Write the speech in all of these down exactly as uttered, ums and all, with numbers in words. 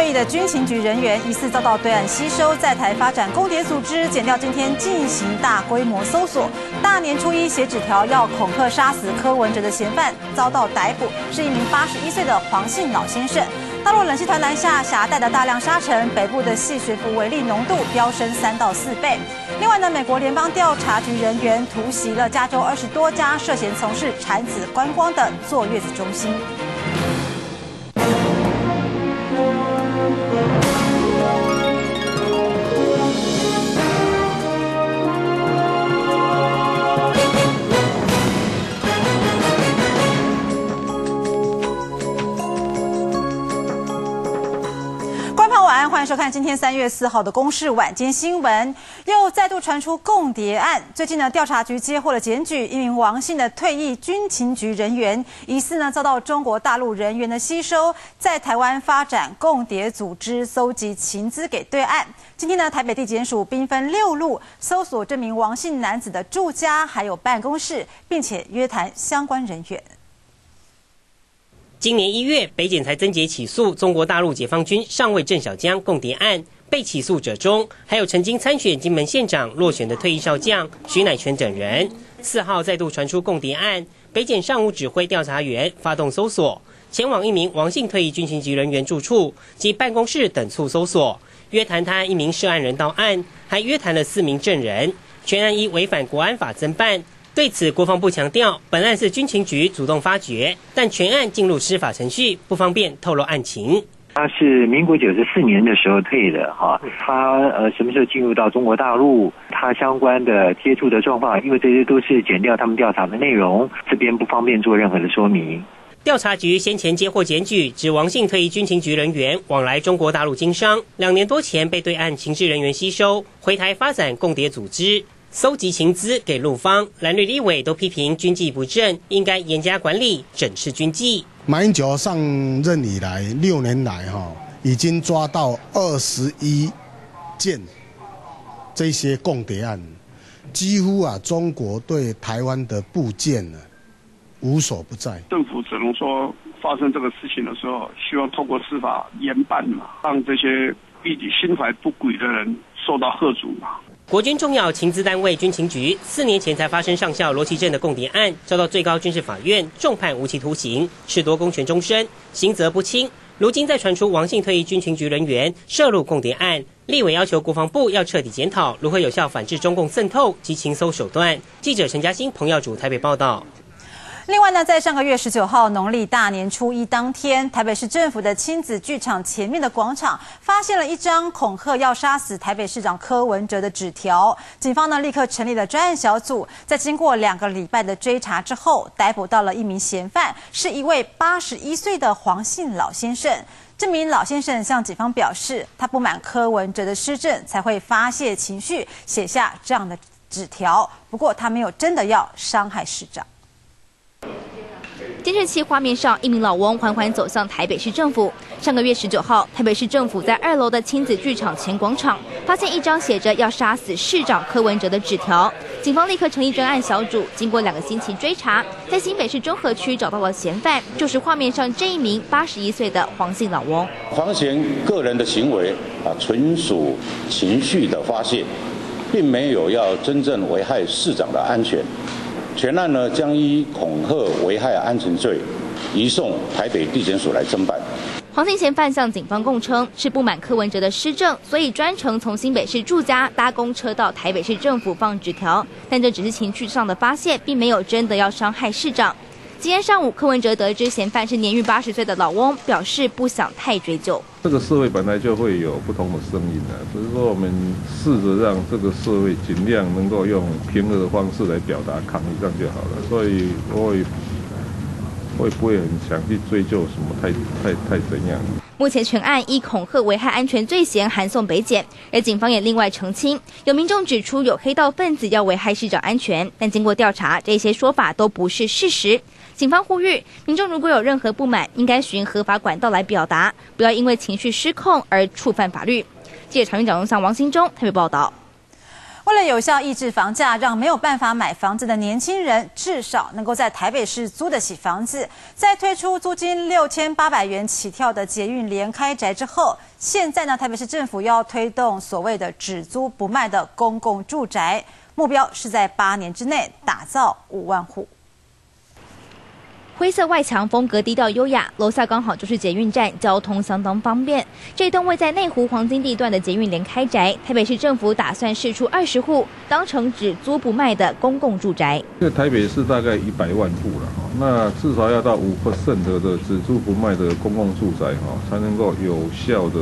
退役的军情局人员疑似遭到对岸吸收，在台发展共谍组织，检调今天进行大规模搜索。大年初一写纸条要恐吓杀死柯文哲的嫌犯遭到逮捕，是一名八十一岁的黄姓老先生。大陆冷气团南下，携带的大量沙尘，北部的细悬浮微粒浓度飙升三到四倍。另外呢，美国联邦调查局人员突袭了加州二十多家涉嫌从事产子观光的坐月子中心。晚安，欢迎收看今天三月四号的公视晚间新闻。又再度传出共谍案，最近呢，调查局接获了检举，一名王姓的退役军情局人员，疑似呢遭到中国大陆人员的吸收，在台湾发展共谍组织，搜集情资给对岸。今天呢，台北地检署兵分六路搜索这名王姓男子的住家还有办公室，并且约谈相关人员。 今年一月，北检才增结起诉中国大陆解放军上尉郑小江共谍案，被起诉者中还有曾经参选金门县长落选的退役少将徐乃全等人。四号再度传出共谍案，北检上午指挥调查员发动搜索，前往一名王姓退役军情局人员住处及办公室等处搜索，约谈他一名涉案人到案，还约谈了四名证人，全案依违反国安法侦办。对此，国防部强调，本案是军情局主动发掘，但全案进入司法程序，不方便透露案情。 他是民国九十四年的时候退的哈，他呃什么时候进入到中国大陆，他相关的接触的状况，因为这些都是检调他们调查的内容，这边不方便做任何的说明。 调查局先前接获检举，指王姓退役军情局人员往来中国大陆经商，两年多前被对岸情治人员吸收，回台发展共谍组织。搜集情资给陆方，蓝绿立委都批评军纪不正，应该严加管理，整治军纪。 马英九上任以来六年来哈，已经抓到二十一件这些共谍案，几乎啊中国对台湾的部件呢无所不在。 政府只能说发生这个事情的时候，希望透过司法严办嘛，让这些一直心怀不轨的人受到吓阻嘛。 国军重要情资单位军情局四年前才发生上校罗奇正的共谍案，遭到最高军事法院重判无期徒刑，褫夺公权终身，刑责不轻。如今再传出王姓退役军情局人员涉入共谍案，立委要求国防部要彻底检讨如何有效反制中共渗透及情搜手段。记者陈嘉欣、彭耀祖台北报道。 另外呢，在上个月十九号农历大年初一当天，台北市政府的亲子剧场前面的广场发现了一张恐吓要杀死台北市长柯文哲的纸条。警方呢立刻成立了专案小组，在经过两个礼拜的追查之后，逮捕到了一名嫌犯，是一位八十一岁的黄姓老先生。这名老先生向警方表示，他不满柯文哲的施政，才会发泄情绪，写下这样的纸条。不过他没有真的要伤害市长。 监视器画面上，一名老翁缓缓走向台北市政府。上个月十九号，台北市政府在二楼的亲子剧场前广场发现一张写着要杀死市长柯文哲的纸条。警方立刻成立专案小组，经过两个星期追查，在新北市中和区找到了嫌犯，就是画面上这一名八十一岁的黄姓老翁。 黄嫌个人的行为啊，纯属情绪的发泄，并没有要真正危害市长的安全。全案呢将依恐吓危害安全罪移送台北地检署来侦办。 黄姓嫌犯向警方供称，是不满柯文哲的施政，所以专程从新北市住家搭公车到台北市政府放纸条，但这只是情绪上的发泄，并没有真的要伤害市长。今天上午，柯文哲得知嫌犯是年逾八十岁的老翁，表示不想太追究。 这个社会本来就会有不同的声音的，只是说我们试着让这个社会尽量能够用平和的方式来表达抗议，这样就好了。所以我也我也不会很想去追究什么太太太怎样。 目前全案依恐吓危害安全罪嫌函送北检，而警方也另外澄清，有民众指出有黑道分子要危害市长安全，但经过调查，这些说法都不是事实。警方呼吁民众如果有任何不满，应该循合法管道来表达，不要因为情绪失控而触犯法律。记者常院长向王新忠特别报道。 为了有效抑制房价，让没有办法买房子的年轻人至少能够在台北市租得起房子，在推出租金六千八百元起跳的捷运联开宅之后，现在呢，台北市政府又要推动所谓的只租不卖的公共住宅，目标是在八年之内打造五万户。 灰色外墙，风格低调优雅，楼下刚好就是捷运站，交通相当方便。这栋位在内湖黄金地段的捷运联开宅，台北市政府打算释出二十户，当成只租不卖的公共住宅。 这台北市大概一百万户了，那至少要到五 percent 的只租不卖的公共住宅哈，才能够有效的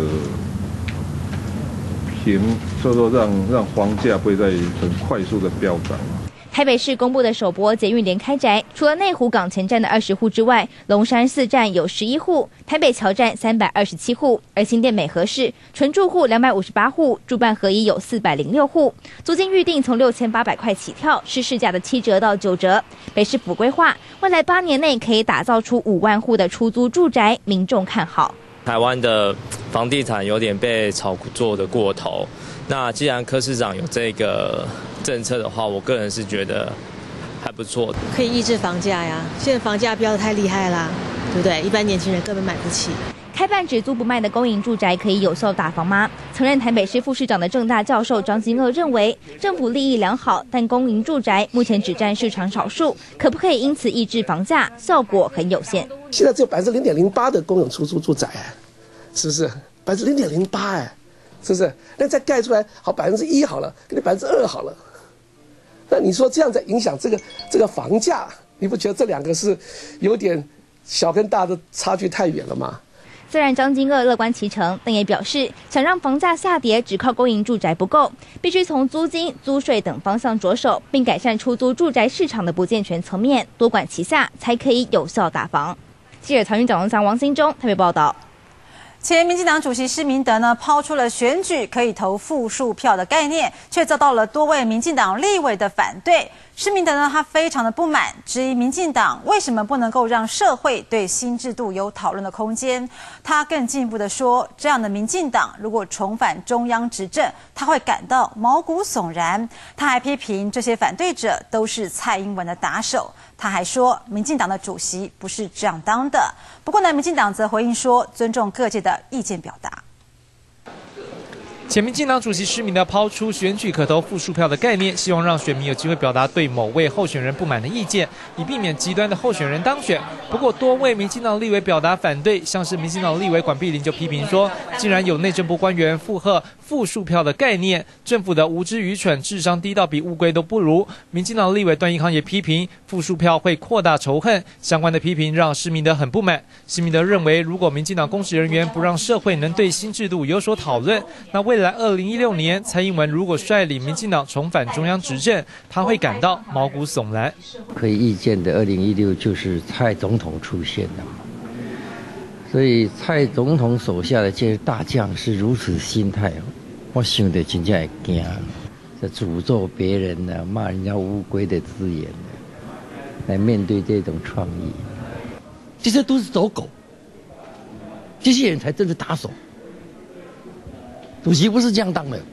平，就是说让让房价不会再很快速的飙涨。 台北市公布的首波捷运联开宅，除了内湖港前站的二十户之外，龙山寺站有十一户，台北桥站三百二十七户，而新店美和市纯住户两百五十八户，住办合一有四百零六户，租金预定从六千八百块起跳，是市价的七折到九折。北市府规划，未来八年内可以打造出五万户的出租住宅，民众看好。 台湾的房地产有点被炒作的过头，那既然柯市长有这个政策的话，我个人是觉得还不错， 可以抑制房价呀。现在房价飙得太厉害啦，对不对？一般年轻人根本买不起。 开办只租不卖的公营住宅可以有效打房吗？曾任台北市副市长的政大教授张金鄂认为，政府利益良好，但公营住宅目前只占市场少数，可不可以因此抑制房价？效果很有限。 现在只有百分之零点零八的公有出租住宅，是不是？百分之零点零八，哎，是不是？那再盖出来好百分之一好了，给你百分之二好了。那你说这样在影响这个这个房价，你不觉得这两个是有点小跟大的差距太远了吗？ 虽然张金鄂乐观其成，但也表示想让房价下跌，只靠公营住宅不够，必须从租金、租税等方向着手，并改善出租住宅市场的不健全层面，多管齐下，才可以有效打房。记者曹云蒋龙祥、王兴中台北报道。 前民进党主席施明德呢，抛出了选举可以投复数票的概念，却遭到了多位民进党立委的反对。施明德呢，他非常的不满，质疑民进党为什么不能够让社会对新制度有讨论的空间。他更进一步的说，这样的民进党如果重返中央执政，他会感到毛骨悚然。他还批评这些反对者都是蔡英文的打手。他还说，民进党的主席不是这样当的。不过呢，民进党则回应说，尊重各界的意见表达。 前民进党主席施明德抛出选举可投复数票的概念，希望让选民有机会表达对某位候选人不满的意见，以避免极端的候选人当选。不过，多位民进党立委表达反对，像是民进党立委管碧玲就批评说，竟然有内政部官员附和复数票的概念，政府的无知愚蠢，智商低到比乌龟都不如。民进党立委段宜康也批评复数票会扩大仇恨，相关的批评让施明德很不满。施明德认为，如果民进党公职人员不让社会能对新制度有所讨论，那未来二零一六年蔡英文如果率领民进党重返中央执政，他会感到毛骨悚然。 可以预见的二零一六就是蔡总统出现了，所以蔡总统手下的这些大将是如此心态，我想得真正会惊，在诅咒别人呢、骂人家乌龟的字眼来面对这种创意，这些都是走狗，这些人才真是打手。主席不是这样当的，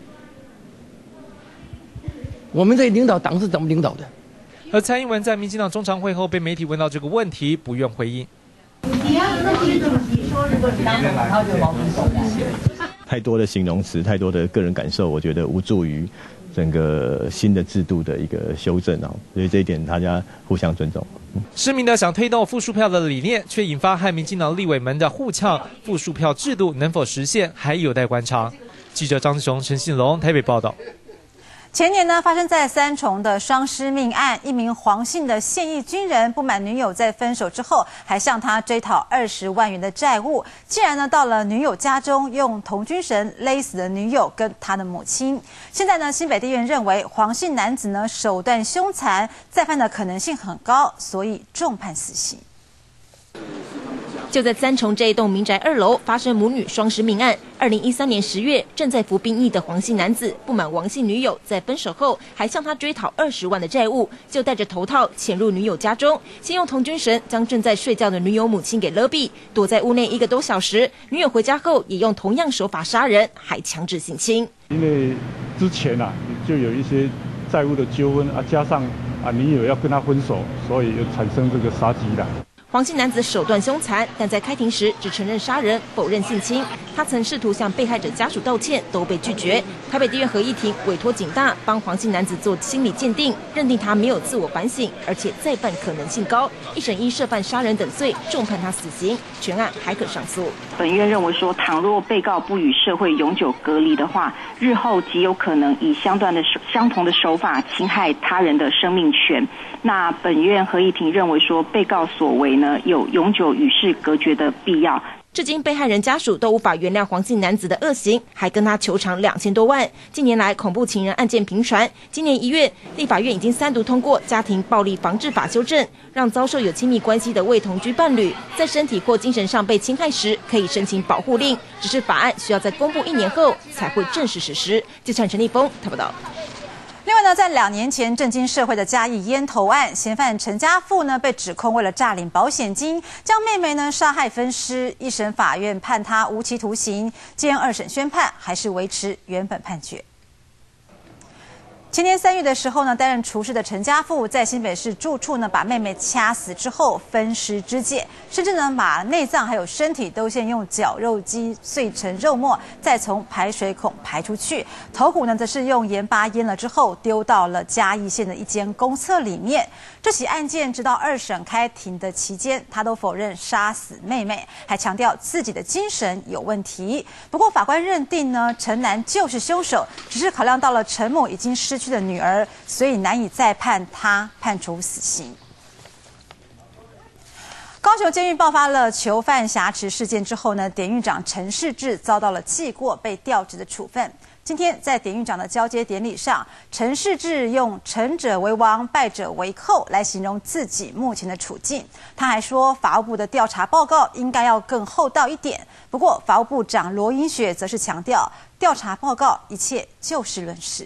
我们这领导党是怎么领导的？ 而蔡英文在民进党中常会后被媒体问到这个问题，不愿回应。 你要跟习主席说，如果你当总统，他就毛骨悚然。 太多的形容词，太多的个人感受，我觉得无助于整个新的制度的一个修正啊，所以这一点大家互相尊重。 施明德想推动复数票的理念，却引发和民进党立委们的互呛，复数票制度能否实现，还有待观察。记者张志雄、陈信龙台北报道。 前年呢，发生在三重的双尸命案，一名黄姓的现役军人不满女友在分手之后，还向他追讨二十万元的债务，竟然呢到了女友家中，用童军绳勒死了女友跟他的母亲。现在呢，新北地院认为黄姓男子呢手段凶残，再犯的可能性很高，所以重判死刑。 就在三重这一栋民宅二楼发生母女双尸命案。二零一三年十月，正在服兵役的黄姓男子不满王姓女友在分手后还向他追讨二十万的债务，就戴着头套潜入女友家中，先用童军绳将正在睡觉的女友母亲给勒毙，躲在屋内一个多小时。女友回家后也用同样手法杀人，还强制性侵。 因为之前啊， 就有一些债务的纠纷啊，加上啊女友要跟他分手，所以又产生这个杀机来。 黄姓男子手段凶残，但在开庭时只承认杀人，否认性侵。他曾试图向被害者家属道歉，都被拒绝。台北地院合议庭委托警大帮黄姓男子做心理鉴定，认定他没有自我反省，而且再犯可能性高。一审依涉犯杀人等罪，重判他死刑，全案还可上诉。 本院认为说，倘若被告不与社会永久隔离的话，日后极有可能以相断的相同的手法侵害他人的生命权。那本院合议庭认为说，被告所为呢有永久与世隔绝的必要。 至今，被害人家属都无法原谅黄姓男子的恶行，还跟他求偿两千多万。近年来，恐怖情人案件频传。今年一月，立法院已经三读通过《家庭暴力防治法》修正，让遭受有亲密关系的未同居伴侣，在身体或精神上被侵害时，可以申请保护令。只是法案需要在公布一年后才会正式实施。记者陈立峰台报道。 另外呢，在两年前震惊社会的嘉义烟头案，嫌犯陈家富呢被指控为了诈领保险金，将妹妹呢杀害分尸。一审法院判他无期徒刑，今二审宣判还是维持原本判决。前年三月的时候呢，担任厨师的陈家富在新北市住处呢，把妹妹掐死之后分尸肢解，甚至呢把内脏还有身体都先用绞肉机碎成肉末，再从排水孔排出去。头骨呢，则是用盐巴腌了之后，丢到了嘉义县的一间公厕里面。这起案件直到二审开庭的期间，他都否认杀死妹妹，还强调自己的精神有问题。不过法官认定呢，陈男就是凶手，只是考量到了陈母已经失去的女儿，所以难以再判他判处死刑。高雄监狱爆发了囚犯挟持事件之后呢，典狱长陈世志遭到了记过被调职的处分。今天在典狱长的交接典礼上，陈世志用成者为王，败者为寇来形容自己目前的处境。他还说，法务部的调查报告应该要更厚道一点。不过，法务部长罗英雪则是强调，调查报告一切就事论事。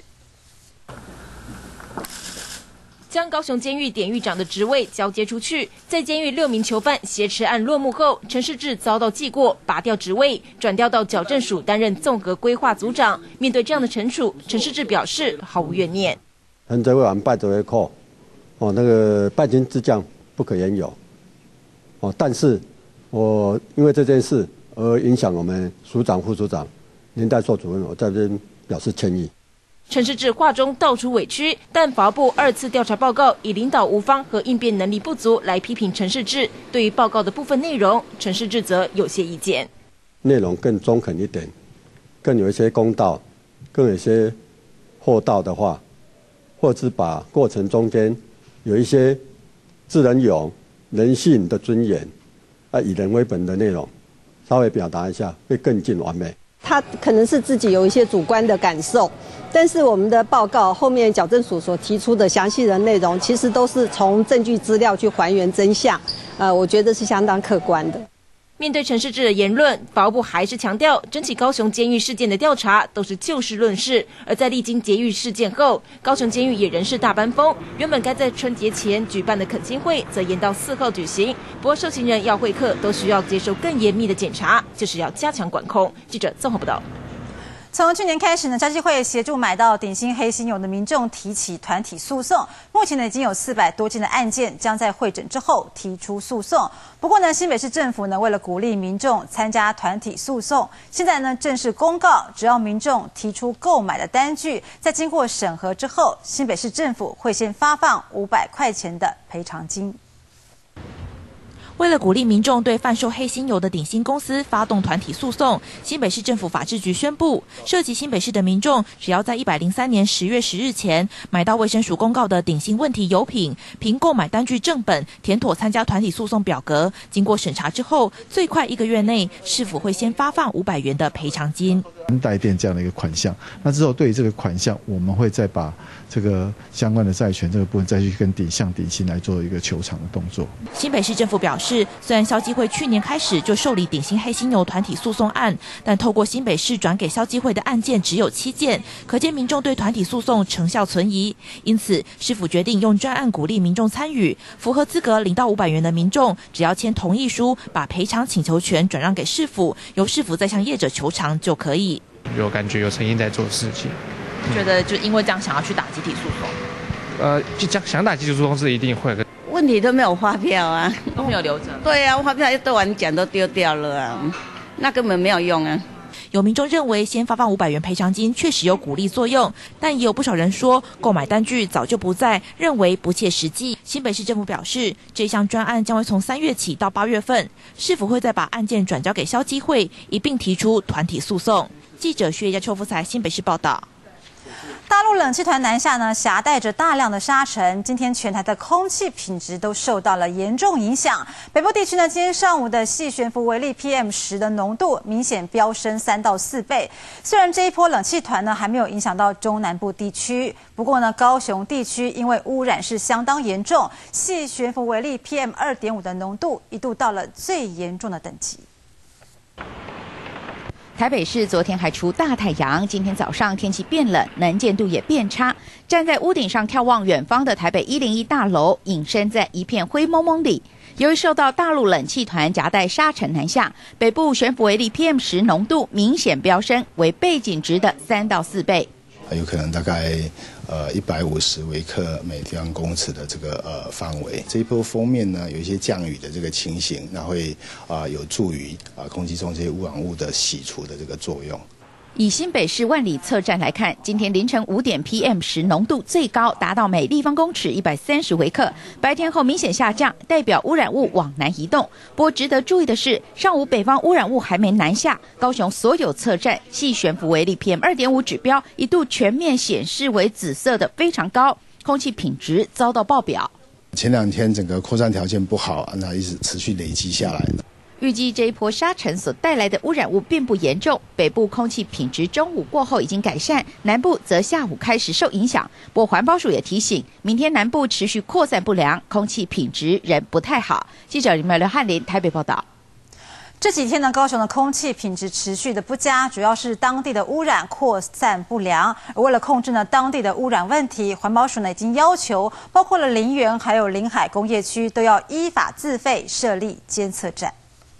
将高雄监狱典狱长的职位交接出去，在监狱六名囚犯挟持案落幕后，陈世志遭到记过，拔掉职位，转调到矫正署担任综合规划组长。面对这样的惩处，陈世志表示毫无怨念。 成者为王，败者为寇。哦，那个败军之将不可言有。哦，但是我因为这件事而影响我们署长、副署长、连带所主任，我在这边表示歉意。 陈世志话中道出委屈，但法务部二次调查报告以领导无方和应变能力不足来批评陈世志。对于报告的部分内容，陈世志则有些意见。 内容更中肯一点，更有一些公道，更有一些厚道的话，或是把过程中间有一些智人勇、人性的尊严啊，以人为本的内容，稍微表达一下，会更近完美。 他可能是自己有一些主观的感受，但是我们的报告后面矫正署所提出的详细的内容，其实都是从证据资料去还原真相，呃，我觉得是相当客观的。 面对陈世志的言论，法务部还是强调，整起高雄监狱事件的调查都是就事论事。而在历经捷狱事件后，高雄监狱也人事大搬风，原本该在春节前举办的恳亲会，则延到四号举行。不过受刑人要会客，都需要接受更严密的检查，就是要加强管控。记者综合报道。 从去年开始呢，家计会协助买到顶新黑心油的民众提起团体诉讼，目前呢已经有四百多件的案件将在会诊之后提出诉讼。不过呢，新北市政府呢为了鼓励民众参加团体诉讼，现在呢正式公告，只要民众提出购买的单据，在经过审核之后，新北市政府会先发放五百块钱的赔偿金。 为了鼓励民众对贩售黑心油的顶新公司发动团体诉讼，新北市政府法制局宣布，涉及新北市的民众，只要在一百零三年十月十日前买到卫生署公告的顶新问题油品，凭购买单据正本填妥参加团体诉讼表格，经过审查之后，最快一个月内，市府会先发放五百元的赔偿金。 代垫这样的一个款项，那之后对于这个款项，我们会再把这个相关的债权这个部分再去跟顶向顶新来做一个求偿的动作。 新北市政府表示，虽然消基会去年开始就受理顶新黑心油团体诉讼案，但透过新北市转给消基会的案件只有七件，可见民众对团体诉讼成效存疑。因此，市府决定用专案鼓励民众参与，符合资格领到五百元的民众，只要签同意书，把赔偿请求权转让给市府，由市府再向业者求偿就可以。 有感觉有诚意在做事情， 觉得就因为这样想要去打集体诉讼？ 呃，就想想打集体诉讼是一定会的。 问题都没有发票啊， 都没有留着。 对啊，发票都完奖都丢掉了啊，那根本没有用啊。 有民众认为，先发放五百元赔偿金确实有鼓励作用，但也有不少人说，购买单据早就不在，认为不切实际。新北市政府表示，这项专案将会从三月起到八月份，是否会再把案件转交给消基会，一并提出团体诉讼？记者薛家邱福才新北市报道。 大陆冷气团南下呢，携带着大量的沙尘，今天全台的空气品质都受到了严重影响。北部地区呢，今天上午的细悬浮微粒 P M 十 的浓度明显飙升三到四倍。虽然这一波冷气团呢还没有影响到中南部地区，不过呢，高雄地区因为污染是相当严重，细悬浮微粒 P M 二点五 的浓度一度到了最严重的等级。 台北市昨天还出大太阳，今天早上天气变冷，能见度也变差。站在屋顶上眺望远方的台北一零一大楼，隐身在一片灰蒙蒙里。由于受到大陆冷气团夹带沙尘南下，北部悬浮微粒 P M 十 浓度明显飙升，为背景值的三到四倍。 有可能大概呃一百五十微克每立方公尺的这个呃范围。这一波锋面呢，有一些降雨的这个情形，那会啊、呃、有助于啊、呃、空气中这些污染物的洗除的这个作用。 以新北市万里测站来看，今天凌晨五点 P M 十 浓度最高达到每立方公尺一百三十微克，白天后明显下降，代表污染物往南移动。不过值得注意的是，上午北方污染物还没南下，高雄所有测站细悬浮微粒 P M 二点五 指标一度全面显示为紫色的，非常高，空气品质遭到爆表。 前两天整个扩散条件不好，那一直持续累积下来的。 预计这一波沙尘所带来的污染物并不严重，北部空气品质中午过后已经改善，南部则下午开始受影响。不过环保署也提醒，明天南部持续扩散不良，空气品质仍不太好。记者林美刘翰林台北报道。 这几天呢，高雄的空气品质持续的不佳，主要是当地的污染扩散不良。而为了控制呢当地的污染问题，环保署呢已经要求，包括了林园还有临海工业区都要依法自费设立监测站。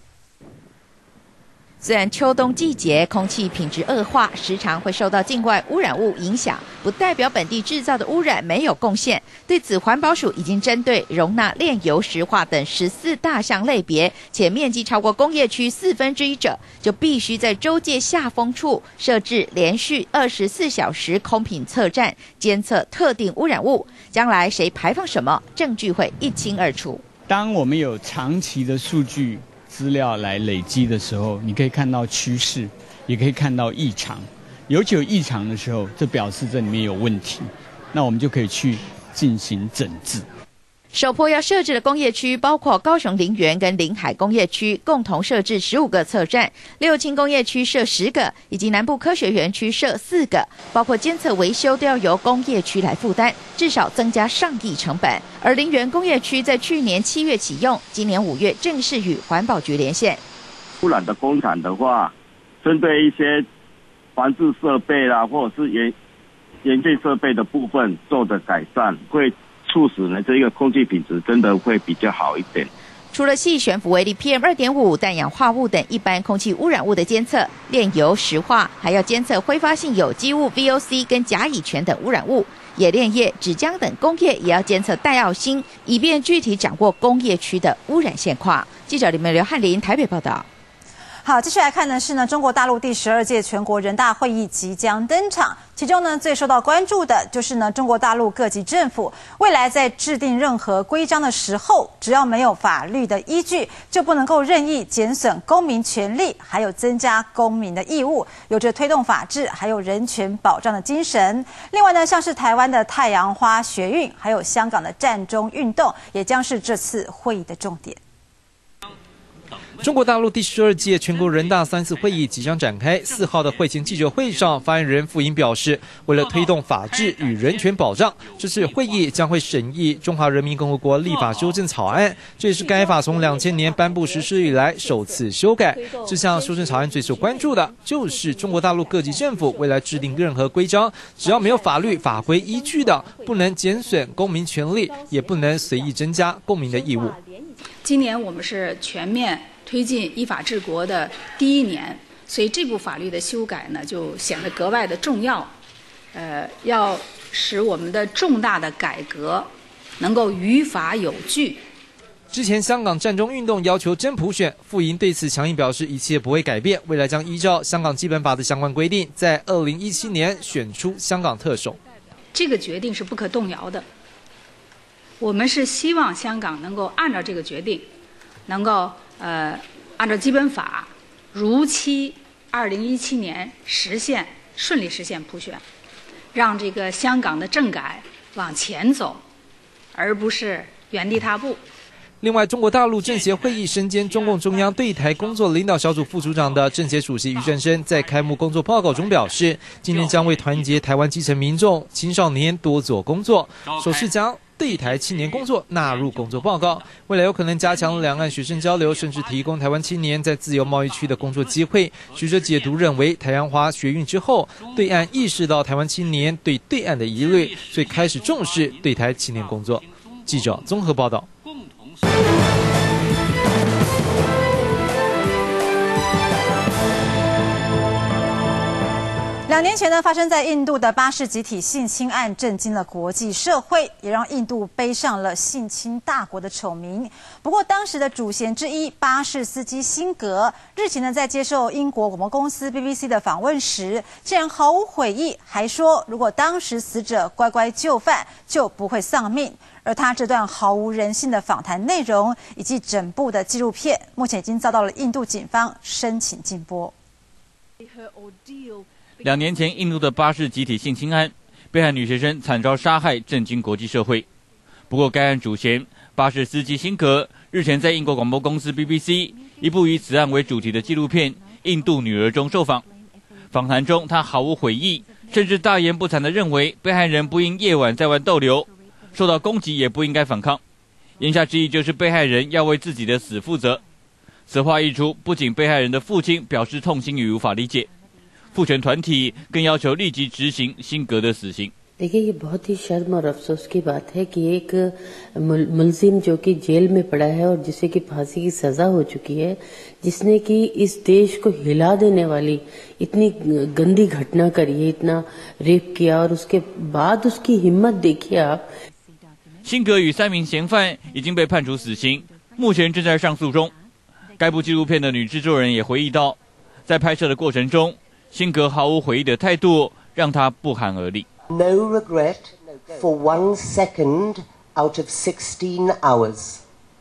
虽然秋冬季节空气品质恶化，时常会受到境外污染物影响，不代表本地制造的污染没有贡献。对此，环保署已经针对容纳炼油、石化等十四大项类别，且面积超过工业区四分之一者，就必须在州界下风处设置连续二十四小时空品测站，监测特定污染物。将来谁排放什么，证据会一清二楚。 当我们有长期的数据资料来累积的时候，你可以看到趋势，也可以看到异常。尤其有异常的时候，这表示这里面有问题，那我们就可以去进行整治。 首波要设置的工业区包括高雄林园跟临海工业区，共同设置十五个测站，六轻工业区设十个，以及南部科学园区设四个，包括监测维修都要由工业区来负担，至少增加上亿成本。而林园工业区在去年七月启用，今年五月正式与环保局连线。 污染的工厂的话，针对一些防治设备啦，或者是严严禁设备的部分做的改善，会促使呢这个空气品质真的会比较好一点。 除了细悬浮微粒 P M 二点五、氮氧化物等一般空气污染物的监测，炼油、石化还要监测挥发性有机物 V O C 跟甲乙醛等污染物。冶炼业、纸浆等工业也要监测戴奥辛，以便具体掌握工业区的污染现况。记者李美刘翰林台北报道。 好，继续来看的是呢，中国大陆第十二届全国人大会议即将登场。其中呢，最受到关注的就是呢，中国大陆各级政府未来在制定任何规章的时候，只要没有法律的依据，就不能够任意减损公民权利，还有增加公民的义务，有着推动法治还有人权保障的精神。另外呢，像是台湾的太阳花学运，还有香港的战中运动，也将是这次会议的重点。 中国大陆第十二届全国人大三次会议即将展开。四号的会前记者会上，发言人傅莹表示，为了推动法治与人权保障，这次会议将会审议《中华人民共和国立法修正草案》，这也是该法从两千年颁布实施以来首次修改。这项修正草案最受关注的就是中国大陆各级政府未来制定任何规章，只要没有法律法规依据的，不能减损公民权利，也不能随意增加公民的义务。 今年我们是全面推进依法治国的第一年，所以这部法律的修改呢，就显得格外的重要。 呃，要使我们的重大的改革能够于法有据。 之前香港战中运动要求真普选，傅莹对此强硬表示一切不会改变，未来将依照香港基本法的相关规定，在二零一七年选出香港特首。 这个决定是不可动摇的。我们是希望香港能够按照这个决定，能够呃按照基本法如期二零一七年实现顺利实现普选，让这个香港的政改往前走，而不是原地踏步。 另外，中国大陆政协会议身兼中共中央对台工作领导小组副组长的政协主席俞正声在开幕工作报告中表示，今年将为团结台湾基层民众、青少年多做工作，首次将对台青年工作纳入工作报告，未来有可能加强两岸学生交流，甚至提供台湾青年在自由贸易区的工作机会。学者解读认为，台湾华学运之后，对岸意识到台湾青年对对岸的疑虑，所以开始重视对台青年工作。记者综合报道。 两年前呢，发生在印度的巴士集体性侵案震惊了国际社会，也让印度背上了性侵大国的丑名。不过，当时的主嫌之一巴士司机辛格日前呢，在接受英国广播公司 B B C 的访问时，竟然毫无悔意，还说如果当时死者乖乖就范，就不会丧命。而他这段毫无人性的访谈内容以及整部的纪录片，目前已经遭到了印度警方申请禁播。 两年前，印度的巴士集体性侵案，被害女学生惨遭杀害，震惊国际社会。不过，该案主嫌巴士司机辛格日前在英国广播公司 B B C 一部以此案为主题的纪录片《印度女儿》中受访。访谈中，他毫无悔意，甚至大言不惭地认为被害人不应夜晚在外逗留，受到攻击也不应该反抗。言下之意就是被害人要为自己的死负责。此话一出，不仅被害人的父亲表示痛心与无法理解，父权团体更要求立即执行辛格的死刑。 देखिए ये बहुत ही शर्म और अफसोस की बात है कि एक मुलजिम जो कि जेल में पड़ा है और जिसे कि फांसी की सजा हो चुकी है, जिसने कि इस देश को हिला देने वाली इतनी गंदी घटना करी है, इतना रेप किया और उसके बाद उसकी हिम्मत देखिए आप। 辛格与三名嫌犯已经被判处死刑，目前正在上诉中。该部纪录片的女制作人也回忆到，在拍摄的过程中，辛格毫无悔意的态度让他不寒而栗。 No regret for one second out of sixteen hours.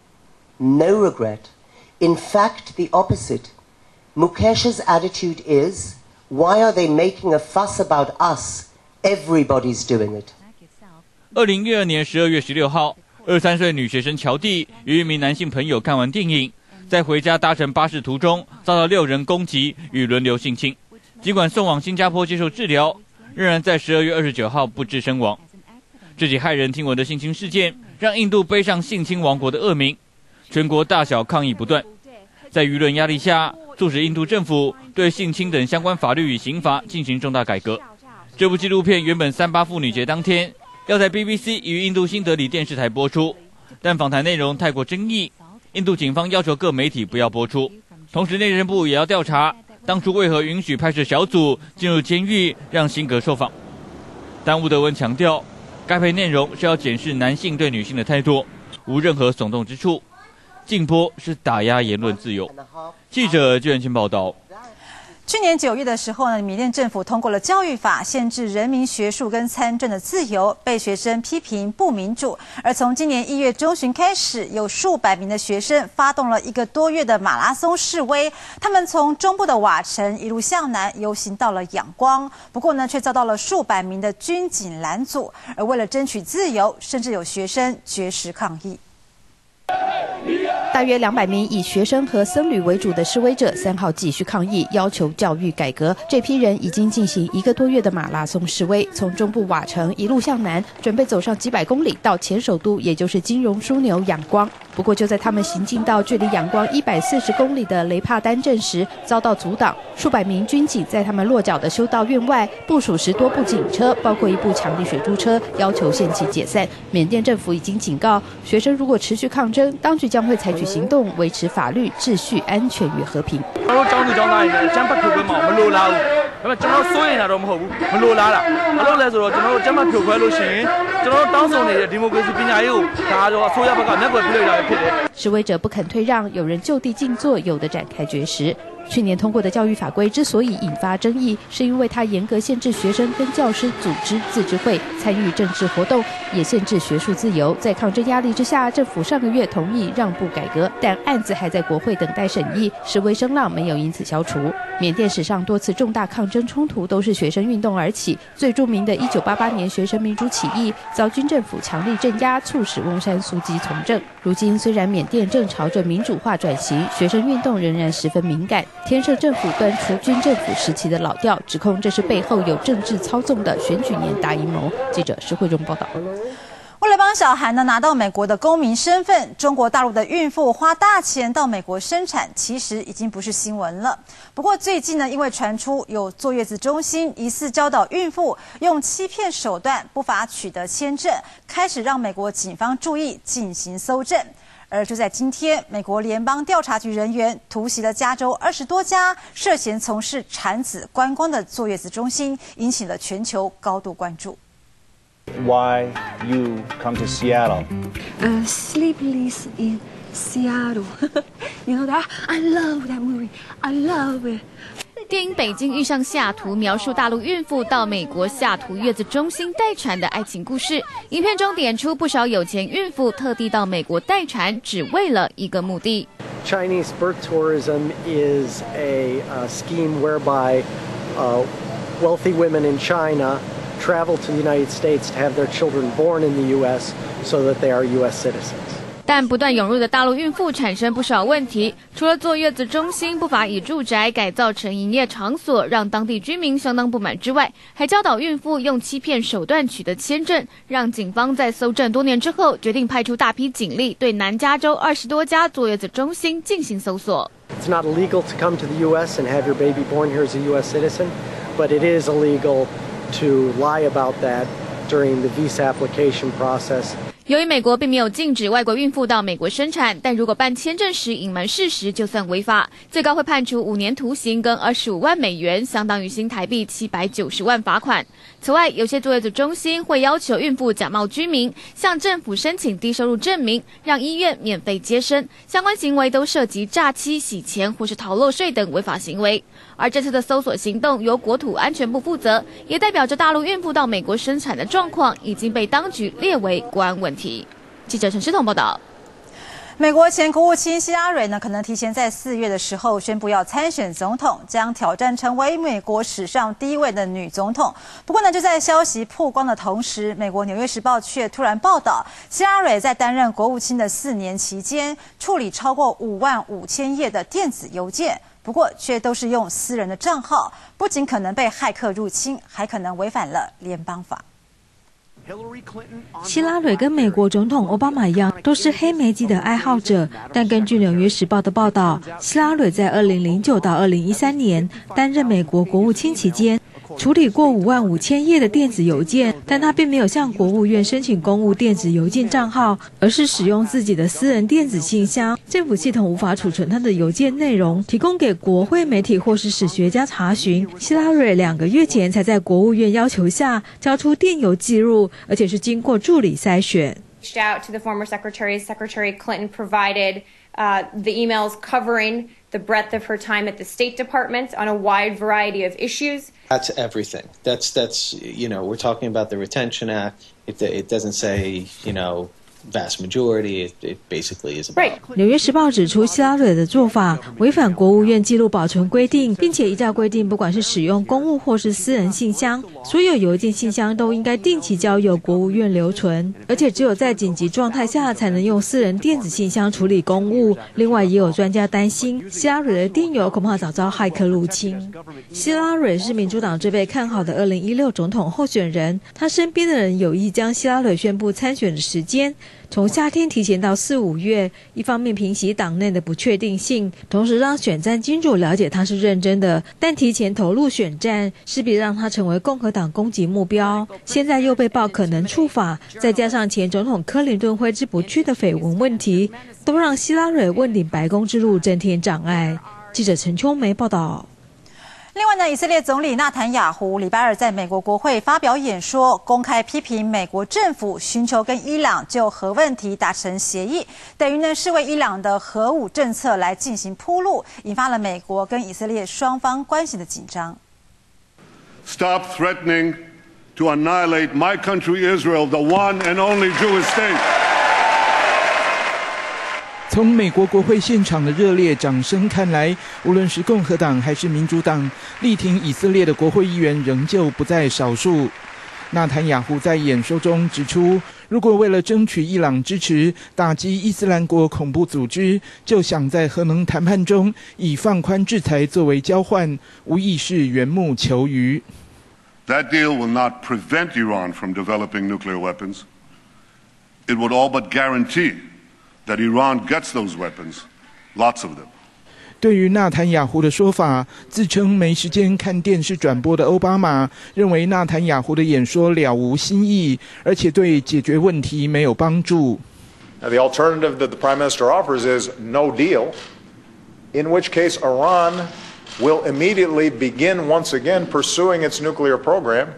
No regret. In fact, the opposite. Mukesh's attitude is, why are they making a fuss about us? Everybody's doing it. 二零一二年十二月十六号，二十三岁女学生乔蒂与一名男性朋友看完电影，在回家搭乘巴士途中遭到六人攻击与轮流性侵。尽管送往新加坡接受治疗，仍然在十二月二十九号不治身亡。这起骇人听闻的性侵事件，让印度背上性侵王国的恶名，全国大小抗议不断。在舆论压力下，促使印度政府对性侵等相关法律与刑罚进行重大改革。这部纪录片原本三八妇女节当天要在 B B C 与印度新德里电视台播出，但访谈内容太过争议，印度警方要求各媒体不要播出。同时，内政部也要调查当初为何允许拍摄小组进入监狱让辛格受访。但吴德文强调，该片内容是要检视男性对女性的态度，无任何耸动之处。禁播是打压言论自由。记者邱元清报道。 去年九月的时候呢，缅甸政府通过了教育法，限制人民学术跟参政的自由，被学生批评不民主。而从今年一月中旬开始，有数百名的学生发动了一个多月的马拉松示威，他们从中部的瓦城一路向南游行到了仰光，不过呢，却遭到了数百名的军警拦阻。而为了争取自由，甚至有学生绝食抗议。 大约两百名以学生和僧侣为主的示威者三号继续抗议，要求教育改革。这批人已经进行一个多月的马拉松示威，从中部瓦城一路向南，准备走上几百公里到前首都，也就是金融枢纽仰光。不过就在他们行进到距离仰光一百四十公里的雷帕丹镇时，遭到阻挡。数百名军警在他们落脚的修道院外部署十多部警车，包括一部强力水柱车，要求限期解散。缅甸政府已经警告，学生如果持续抗争，当局将会采取行动，維持法律、秩序、安全與和平。 咁啊，ကျွန်တော်စိုးရင်တာတော့မဟုတ်ဘူးမလိုလားလားဘာလို့လဲဆိုတော့ကျွန်တော်တို့ကျမဖြိုခွဲလို့ရှိရင်ကျွန်တော်တို့တောင်းဆိုနေတဲ့ဒီမိုကရေစီပညာရေးကိုဒါတော့အစိုးရဘက်ကမျက်ကွယ်ပြုလိုက်တာဖြစ်တယ်示威者不肯退让，有人就地静坐，有的展开绝食。去年通过的教育法规之所以引发争议，是因为它严格限制学生跟教师组织自治会、参与政治活动，也限制学术自由。在抗争压力之下，政府上个月同意让步改革，但案子还在国会等待审议，示威声浪没有因此消除。缅甸史上多次重大抗争冲突都是学生运动而起，最著名的一九八八年学生民主起义遭军政府强力镇压，促使翁山苏姬从政。如今虽然缅甸正朝着民主化转型，学生运动仍然十分敏感。天盛政府端出军政府时期的老调，指控这是背后有政治操纵的选举年大阴谋。记者施慧荣报道。 为了帮小孩呢拿到美国的公民身份，中国大陆的孕妇花大钱到美国生产，其实已经不是新闻了。不过最近呢，因为传出有坐月子中心疑似教导孕妇用欺骗手段不法取得签证，开始让美国警方注意进行搜证。而就在今天，美国联邦调查局人员突袭了加州二十多家涉嫌从事产子观光的坐月子中心，引起了全球高度关注。 Why you come to Seattle? Uh, Sleepless in Seattle. You know that? I love that movie. I love it. 电影《北京遇上西雅图》描述大陆孕妇到美国西雅图月子中心待产的爱情故事。影片中点出不少有钱孕妇特地到美国待产，只为了一个目的。 Chinese birth tourism is a uh, scheme whereby uh, wealthy women in China travel to the United States to have their children born in the U S so that they are U S citizens. 但不断涌入的大陆孕妇产生不少问题，除了坐月子中心不法以住宅改造成营业场所，让当地居民相当不满之外，还教导孕妇用欺骗手段取得签证，让警方在搜证多年之后，决定派出大批警力对南加州二十多家坐月子中心进行搜索。 It's not illegal to come to the U S and have your baby born here as a U S citizen, but it is illegal to lie about that during the visa application process. 由于美国并没有禁止外国孕妇到美国生产，但如果办签证时隐瞒事实，就算违法，最高会判处五年徒刑跟二十五万美元，相当于新台币七百九十万罚款。此外，有些坐月子中心会要求孕妇假冒居民，向政府申请低收入证明，让医院免费接生。相关行为都涉及诈欺、洗钱或是逃漏税等违法行为。而这次的搜索行动由国土安全部负责，也代表着大陆孕妇到美国生产的状况已经被当局列为国安问题。记者陈诗彤报道。 美国前国务卿希拉蕊呢，可能提前在四月的时候宣布要参选总统，将挑战成为美国史上第一位的女总统。不过呢，就在消息曝光的同时，美国《纽约时报》却突然报道，希拉蕊在担任国务卿的四年期间，处理超过五万五千页的电子邮件。不过，却都是用私人的账号，不仅可能被骇客入侵，还可能违反了联邦法。 希拉蕊跟美国总统奥巴马一样，都是黑莓机的爱好者。但根据《纽约时报》的报道，希拉蕊在二零零九到二零一三年担任美国国务卿期间，处理过五万五千页的电子邮件，但他并没有向国务院申请公务电子邮件账号，而是使用自己的私人电子信箱。政府系统无法储存他的邮件内容，提供给国会媒体或是史学家查询。希拉蕊两个月前才在国务院要求下交出电邮记录，而且是经过助理筛选。 Reached out to the former secretary. Secretary Clinton provided uh, the emails covering the breadth of her time at the State Department on a wide variety of issues. That's everything. That's that's you know we're talking about the Retention Act. It it doesn't say you know. Vast majority, it, it basically is about. 纽约时报指出，希拉蕊的做法违反国务院记录保存规定，并且依照规定，不管是使用公务或是私人信箱，所有邮件信箱都应该定期交由国务院留存，而且只有在紧急状态下才能用私人电子信箱处理公务。另外，也有专家担心，希拉蕊的电邮恐怕早遭骇客入侵。希拉蕊是民主党最被看好的二零一六总统候选人，他身边的人有意将希拉蕊宣布参选的时间从夏天提前到四五月，一方面平息党内的不确定性，同时让选战金主了解他是认真的，但提前投入选战势必让他成为共和党攻击目标。现在又被曝可能触法，再加上前总统克林顿挥之不去的绯闻问题，都让希拉蕊问鼎白宫之路增添障碍。记者陈秋梅报道。 另外呢，以色列总理纳坦雅胡礼拜二在美国国会发表演说，公开批评美国政府寻求跟伊朗就核问题达成协议，等于呢是为伊朗的核武政策来进行铺路，引发了美国跟以色列双方关系的紧张。 Stop threatening to annihilate my country, Israel, the one and only Jewish state. 从美国国会现场的热烈掌声看来，无论是共和党还是民主党，力挺以色列的国会议员仍旧不在少数。纳坦雅胡在演说中指出，如果为了争取伊朗支持，打击伊斯兰国恐怖组织，就想在核能谈判中以放宽制裁作为交换，无疑是缘木求鱼。 That deal will not prevent Iran from developing nuclear weapons. It would all but guarantee that Iran gets those weapons, lots of them. 对于纳坦雅胡的说法，自称没时间看电视转播的奥巴马认为纳坦雅胡的演说了无新意，而且对解决问题没有帮助。 Now, the alternative that the Prime Minister offers is no deal, in which case Iran will immediately begin once again pursuing its nuclear program,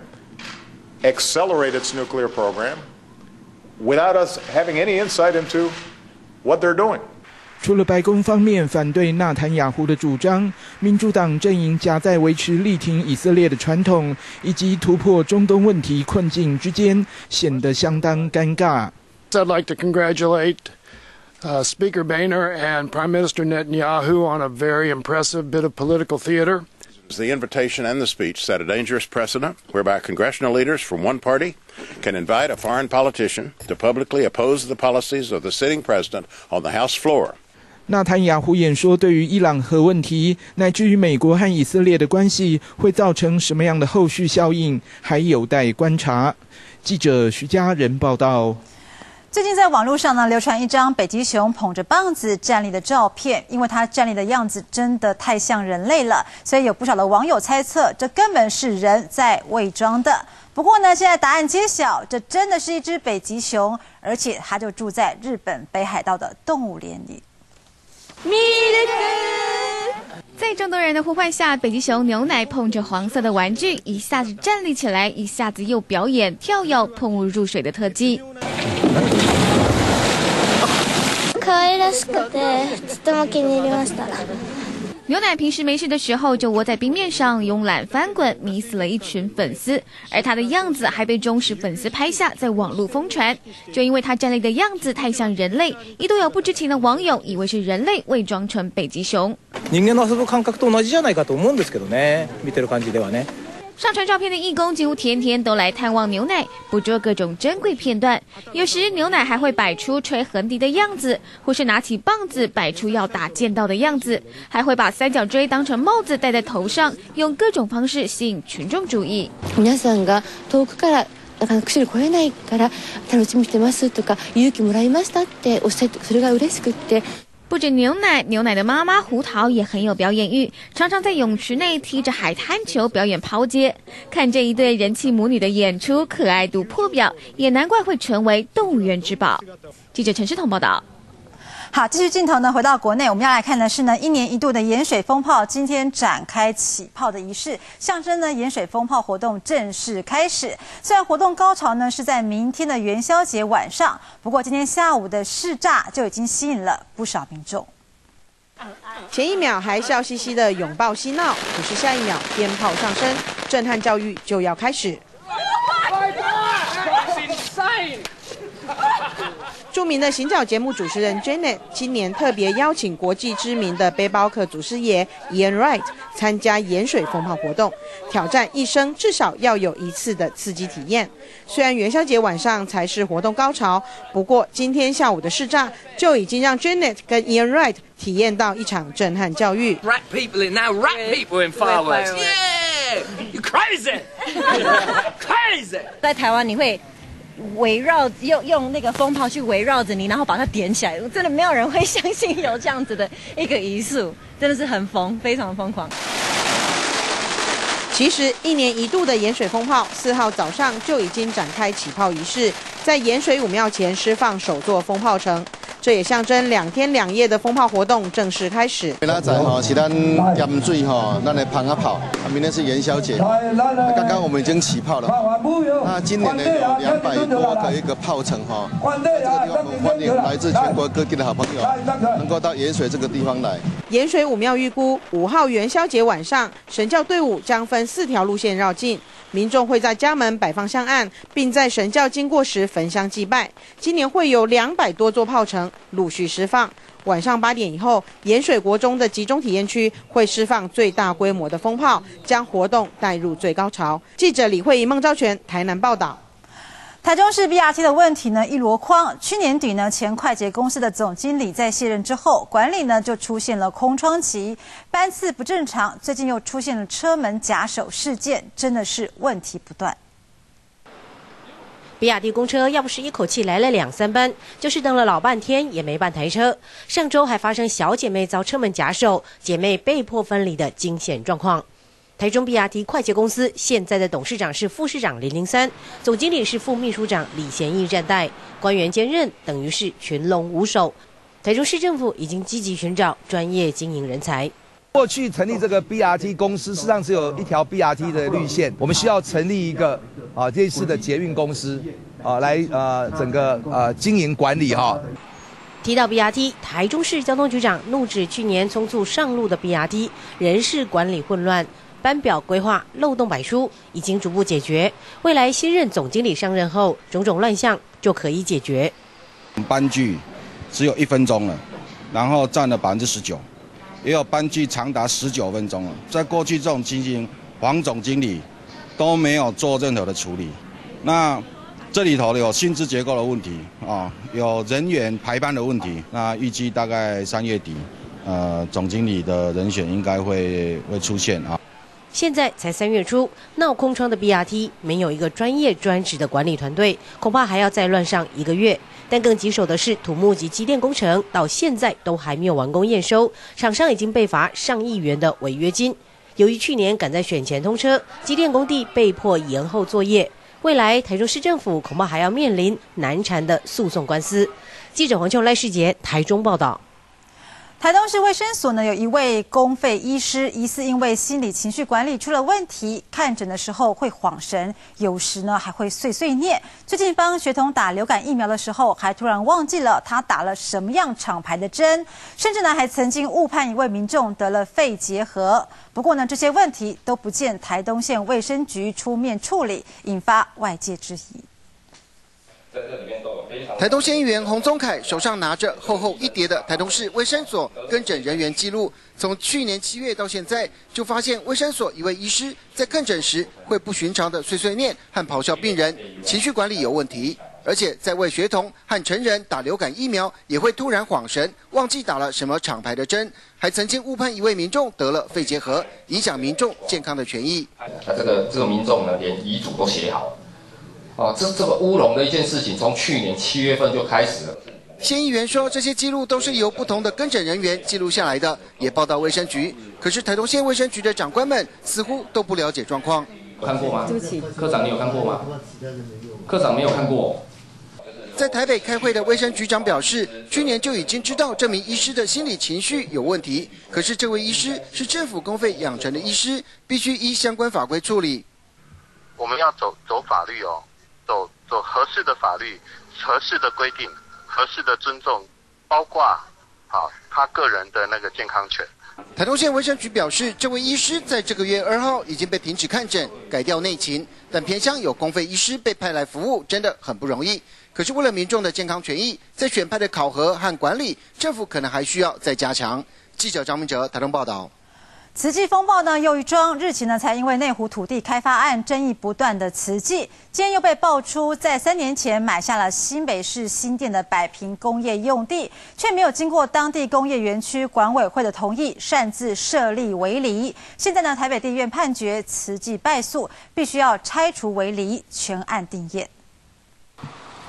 accelerate its nuclear program, without us having any insight into what they're doing. 除了白宫方面反对纳坦雅胡的主张，民主党阵营夹在维持力挺以色列的传统以及突破中东问题困境之间，显得相当尴尬。 I'd like to congratulate uh, Speaker Boehner and Prime Minister Netanyahu on a very impressive bit of political theater. The invitation and the speech set a dangerous precedent whereby congressional leaders from one party can invite a foreign politician to publicly oppose the policies of the sitting president on the House floor. 纳坦雅胡演说对于伊朗核问题，乃至于美国和以色列的关系会造成什么样的后续效应，还有待观察。记者徐嘉仁报道。 最近在网络上呢流传一张北极熊捧着棒子站立的照片，因为它站立的样子真的太像人类了，所以有不少的网友猜测这根本是人在伪装的。不过呢，现在答案揭晓，这真的是一只北极熊，而且它就住在日本北海道的动物园里。 在众多人的呼唤下，北极熊牛奶碰着黄色的玩具，一下子站立起来，一下子又表演跳跃、碰入入水的特技。 可愛らしくてとても気に入りました。 牛奶平时没事的时候就窝在冰面上慵懒翻滚，迷死了一群粉丝，而他的样子还被忠实粉丝拍下，在网络疯传。就因为他站立的样子太像人类，一度有不知情的网友以为是人类伪装成北极熊。 人間の遊ぶ感覚と同じじゃないかと思うんですけどね。見てる感じではね。 上传照片的义工几乎天天都来探望牛奶，捕捉各种珍贵片段。有时牛奶还会摆出吹横笛的样子，或是拿起棒子摆出要打剑道的样子，还会把三角锥当成帽子戴在头上，用各种方式吸引群众注意。 皆さんが遠くからなかなか口に来れないから楽しみにしてますとか勇気もらいましたっておっしゃって、それが嬉しくって。 不止牛奶，牛奶的妈妈胡桃也很有表演欲，常常在泳池内踢着海滩球表演抛接。看这一对人气母女的演出，可爱度破表，也难怪会成为动物园之宝。记者陈世彤报道。 好，继续镜头呢，回到国内，我们要来看的是呢，一年一度的盐水风炮今天展开起炮的仪式，象征呢盐水风炮活动正式开始。虽然活动高潮呢是在明天的元宵节晚上，不过今天下午的试炸就已经吸引了不少民众。 前一秒还笑嘻嘻的拥抱嬉闹，可是下一秒鞭炮上升，震撼教育就要开始。著名的行脚节目主持人 Janet 今年特别邀请国际知名的背包客祖师爷 Ian Wright 参加盐水风炮活动，挑战一生至少要有一次的刺激体验。虽然元宵节晚上才是活动高潮，不过今天下午的试炸就已经让 Janet 跟 Ian Wright 体验到一场震撼教育。 Rat people in now, rat people in fireworks. Yeah, you crazy, crazy. 在台湾你会围绕用用那个风炮去围绕着你，然后把它点起来，真的没有人会相信有这样子的一个仪式，真的是很疯，非常疯狂。 其实一年一度的盐水风炮，四号早上就已经展开起炮仪式，在盐水武庙前释放首座风炮城。 这也象征两天两夜的风炮活动正式开始。 明仔载吼是咱盐水吼，咱的澎仔炮，啊，明天是元宵节，那刚刚我们已经起炮了。那今年呢有两百多个一个炮城哈，在这个地方我们欢迎来自全国各地的好朋友能够到盐水这个地方来。 盐水武庙预估五号元宵节晚上，神教队伍将分四条路线绕境，民众会在家门摆放香案，并在神教经过时焚香祭拜。今年会有两百多座炮城陆续释放。晚上八点以后，盐水国中的集中体验区会释放最大规模的风炮，将活动带入最高潮。记者李慧仪、孟昭全台南报道。 台中市 B R T 的问题呢一箩筐。去年底呢，前快捷公司的总经理在卸任之后，管理呢就出现了空窗期，班次不正常，最近又出现了车门假手事件，真的是问题不断。 比亚迪公车要不是一口气来了两三班，就是等了老半天也没半台车。上周还发生小姐妹遭车门假手，姐妹被迫分离的惊险状况。台中 B R T 快捷公司现在的董事长是副市长林零三，总经理是副秘书长李贤义站代，官员兼任，等于是群龙无首。台中市政府已经积极寻找专业经营人才。 过去成立这个 B R T 公司，事实上只有一条 B R T 的绿线，我们需要成立一个啊类似的捷运公司啊，来呃整个呃经营管理哈。 提到 B R T， 台中市交通局长怒指去年匆促上路的 B R T 人事管理混乱。班表规划漏洞百出，已经逐步解决。未来新任总经理上任后，种种乱象就可以解决。 班距只有一分钟了，然后占了百分之十九，也有班距长达十九分钟了。在过去这种情形，黄总经理都没有做任何的处理。那这里头有薪资结构的问题啊，有人员排班的问题。那预计大概三月底，呃，总经理的人选应该会会出现啊。 现在才三月初，闹空窗的 B R T 没有一个专业专职的管理团队，恐怕还要再乱上一个月。但更棘手的是，土木及机电工程到现在都还没有完工验收，厂商已经被罚上亿元的违约金。由于去年赶在选前通车，机电工地被迫延后作业，未来台中市政府恐怕还要面临难缠的诉讼官司。记者黄秋赖世杰台中报道。 台东市卫生所呢，有一位公费医师，疑似因为心理情绪管理出了问题，看诊的时候会晃神，有时呢还会碎碎念。最近帮学童打流感疫苗的时候，还突然忘记了他打了什么样厂牌的针，甚至呢还曾经误判一位民众得了肺结核。不过呢，这些问题都不见台东县卫生局出面处理，引发外界质疑。 台东县议员洪宗凯手上拿着厚厚一叠的台东市卫生所跟诊人员记录，从去年七月到现在，就发现卫生所一位医师在看诊时会不寻常的碎碎念和咆哮病人，情绪管理有问题，而且在为学童和成人打流感疫苗也会突然晃神，忘记打了什么厂牌的针，还曾经误判一位民众得了肺结核，影响民众健康的权益。 那这个这个民众呢，连遗嘱都写好。哦，这这么乌龙的一件事情，从去年七月份就开始了。 县议员说，这些记录都是由不同的跟诊人员记录下来的，也报到卫生局。可是台东县卫生局的长官们似乎都不了解状况。 看过吗？对不起，科长，你有看过吗？科长没有看过。 在台北开会的卫生局长表示，去年就已经知道这名医师的心理情绪有问题，可是这位医师是政府公费养成的医师，必须依相关法规处理。 我们要走走法律哦。走走合适的法律、合适的规定、合适的尊重，包括好他个人的那个健康权。 台东县卫生局表示，这位医师在这个月二号已经被停止看诊，改调内勤，但偏乡有公费医师被派来服务，真的很不容易。可是为了民众的健康权益，在选派的考核和管理，政府可能还需要再加强。记者张明哲台东报道。 慈济风暴呢又一桩，日前呢才因为内湖土地开发案争议不断的慈济，今天又被爆出在三年前买下了新北市新店的百坪工业用地，却没有经过当地工业园区管委会的同意，擅自设立围篱。现在呢台北地院判决慈济败诉，必须要拆除围篱，全案定验。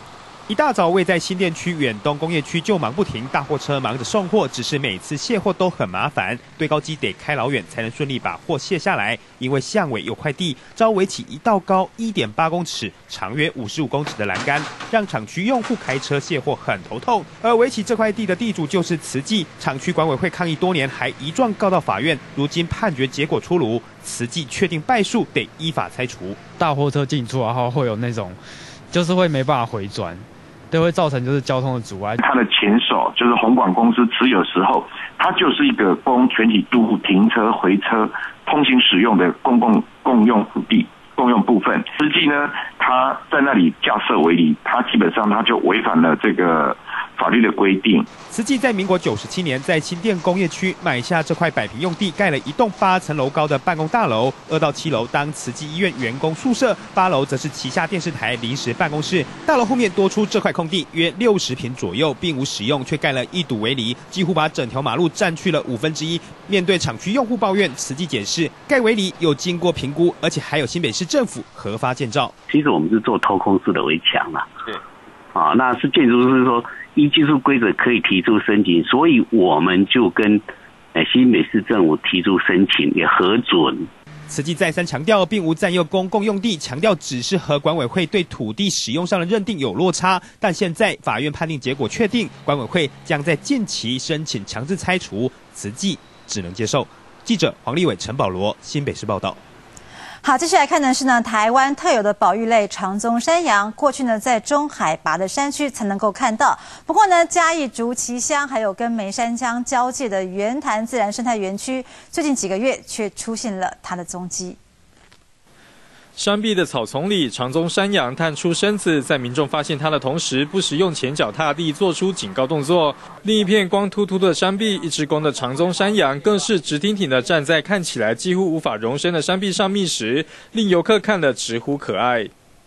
一大早，位在新店区远东工业区就忙不停，大货车忙着送货，只是每次卸货都很麻烦，堆高机得开老远才能顺利把货卸下来。因为巷尾有块地，招围起一道高 一点八公尺、长约五十五公尺的栏杆，让厂区用户开车卸货很头痛。而围起这块地的地主就是慈济，厂区管委会抗议多年，还一状告到法院，如今判决结果出炉，慈济确定败诉，得依法拆除。 大货车进出然后会有那种，就是会没办法回转。都会造成就是交通的阻碍。 它的前手就是宏广公司持有时候，它就是一个供全体住户停车、回车、通行使用的公共共用地、共用部分。实际呢，它在那里架设围篱，它基本上它就违反了这个法律的规定。 慈济在民国九十七年在新店工业区买下这块百坪用地，盖了一栋八层楼高的办公大楼，二到七楼当慈济医院员工宿舍，八楼则是旗下电视台临时办公室。大楼后面多出这块空地，约六十坪左右，并无使用，却盖了一堵围篱，几乎把整条马路占去了五分之一。面对厂区用户抱怨，慈济解释，盖围篱有经过评估，而且还有新北市政府核发建造。 其实我们是做偷空式的围墙啦， 对， 啊，那是建筑师说依技术规则可以提出申请，所以我们就跟呃新北市政府提出申请，也核准。 慈济再三强调，并无占用公共用地，强调只是和管委会对土地使用上的认定有落差。但现在法院判定结果确定，管委会将在近期申请强制拆除，慈济只能接受。记者黄立伟、陈保罗，新北市报道。 好，接下来看的是呢，台湾特有的保育类长鬃山羊，过去呢在中海拔的山区才能够看到。不过呢，嘉义竹崎乡还有跟梅山乡交界的圆潭自然生态园区，最近几个月却出现了它的踪迹。 山壁的草丛里，长鬃山羊探出身子，在民众发现它的同时，不时用前脚踏地做出警告动作。另一片光秃秃的山壁，一只公的长鬃山羊更是直挺挺地站在看起来几乎无法容身的山壁上觅食，令游客看了直呼可爱。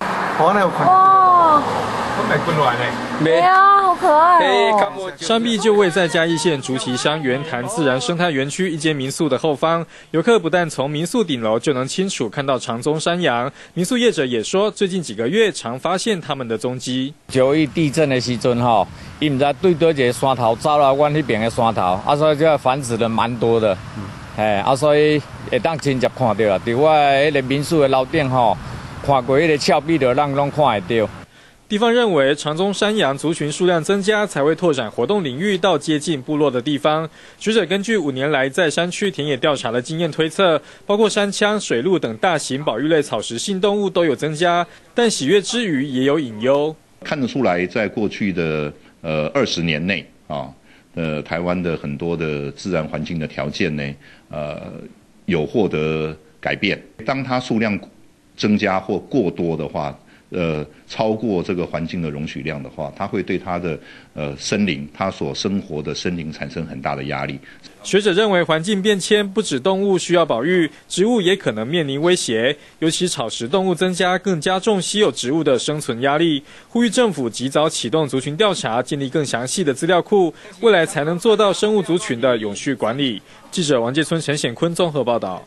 哇！ 对啊，好可爱哦！山壁就位在嘉义县竹崎乡圆潭自然生态园区一间民宿的后方，游客不但从民宿顶楼就能清楚看到长鬃山羊。民宿业者也说，最近几个月常发现它们的踪迹。 九一地震的时阵吼，伊唔知对对一个山头走了，阮那边的山头，啊，所以这繁殖的蛮多的，哎、嗯，啊，所以会当直接看到啊，伫我迄个民宿的楼顶吼，看过迄个峭壁的，让拢看会到。 地方认为，长鬃山羊族群数量增加，才会拓展活动领域到接近部落的地方。学者根据五年来在山区田野调查的经验推测，包括山羌、水鹿等大型保育类草食性动物都有增加，但喜悦之余也有隐忧。 看得出来，在过去的呃二十年内啊，呃台湾的很多的自然环境的条件呢，呃有获得改变。当它数量增加或过多的话，呃，超过这个环境的容许量的话，它会对它的呃森林，它所生活的森林产生很大的压力。 学者认为，环境变迁不止动物需要保育，植物也可能面临威胁，尤其草食动物增加，更加重稀有植物的生存压力。呼吁政府及早启动族群调查，建立更详细的资料库，未来才能做到生物族群的永续管理。记者王介村、陈显坤综合报道。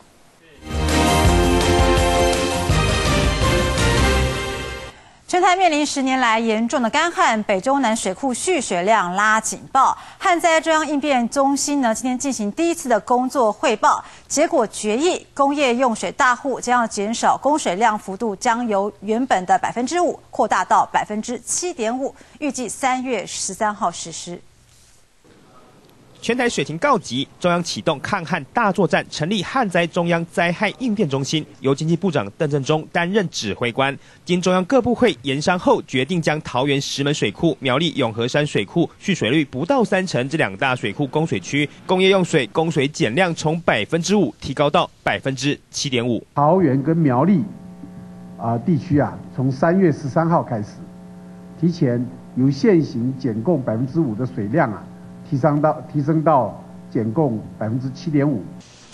全台面临十年来严重的干旱，北中南水库蓄水量拉警报。旱灾中央应变中心呢，今天进行第一次的工作汇报，结果决议，工业用水大户将要减少供水量幅度，将由原本的百分之五扩大到百分之七点五，预计三月十三号实施。 全台水情告急，中央启动抗旱大作战，成立旱灾中央灾害应变中心，由经济部长邓正中担任指挥官。经中央各部会研商后，决定将桃园石门水库、苗栗永和山水库蓄水率不到三成这两大水库供水区，工业用水供水减量从百分之五提高到百分之七点五。 桃园跟苗栗啊、呃、地区啊，从三月十三号开始，提前由现行减供百分之五的水量啊。提升到提升到减供百分之七点五。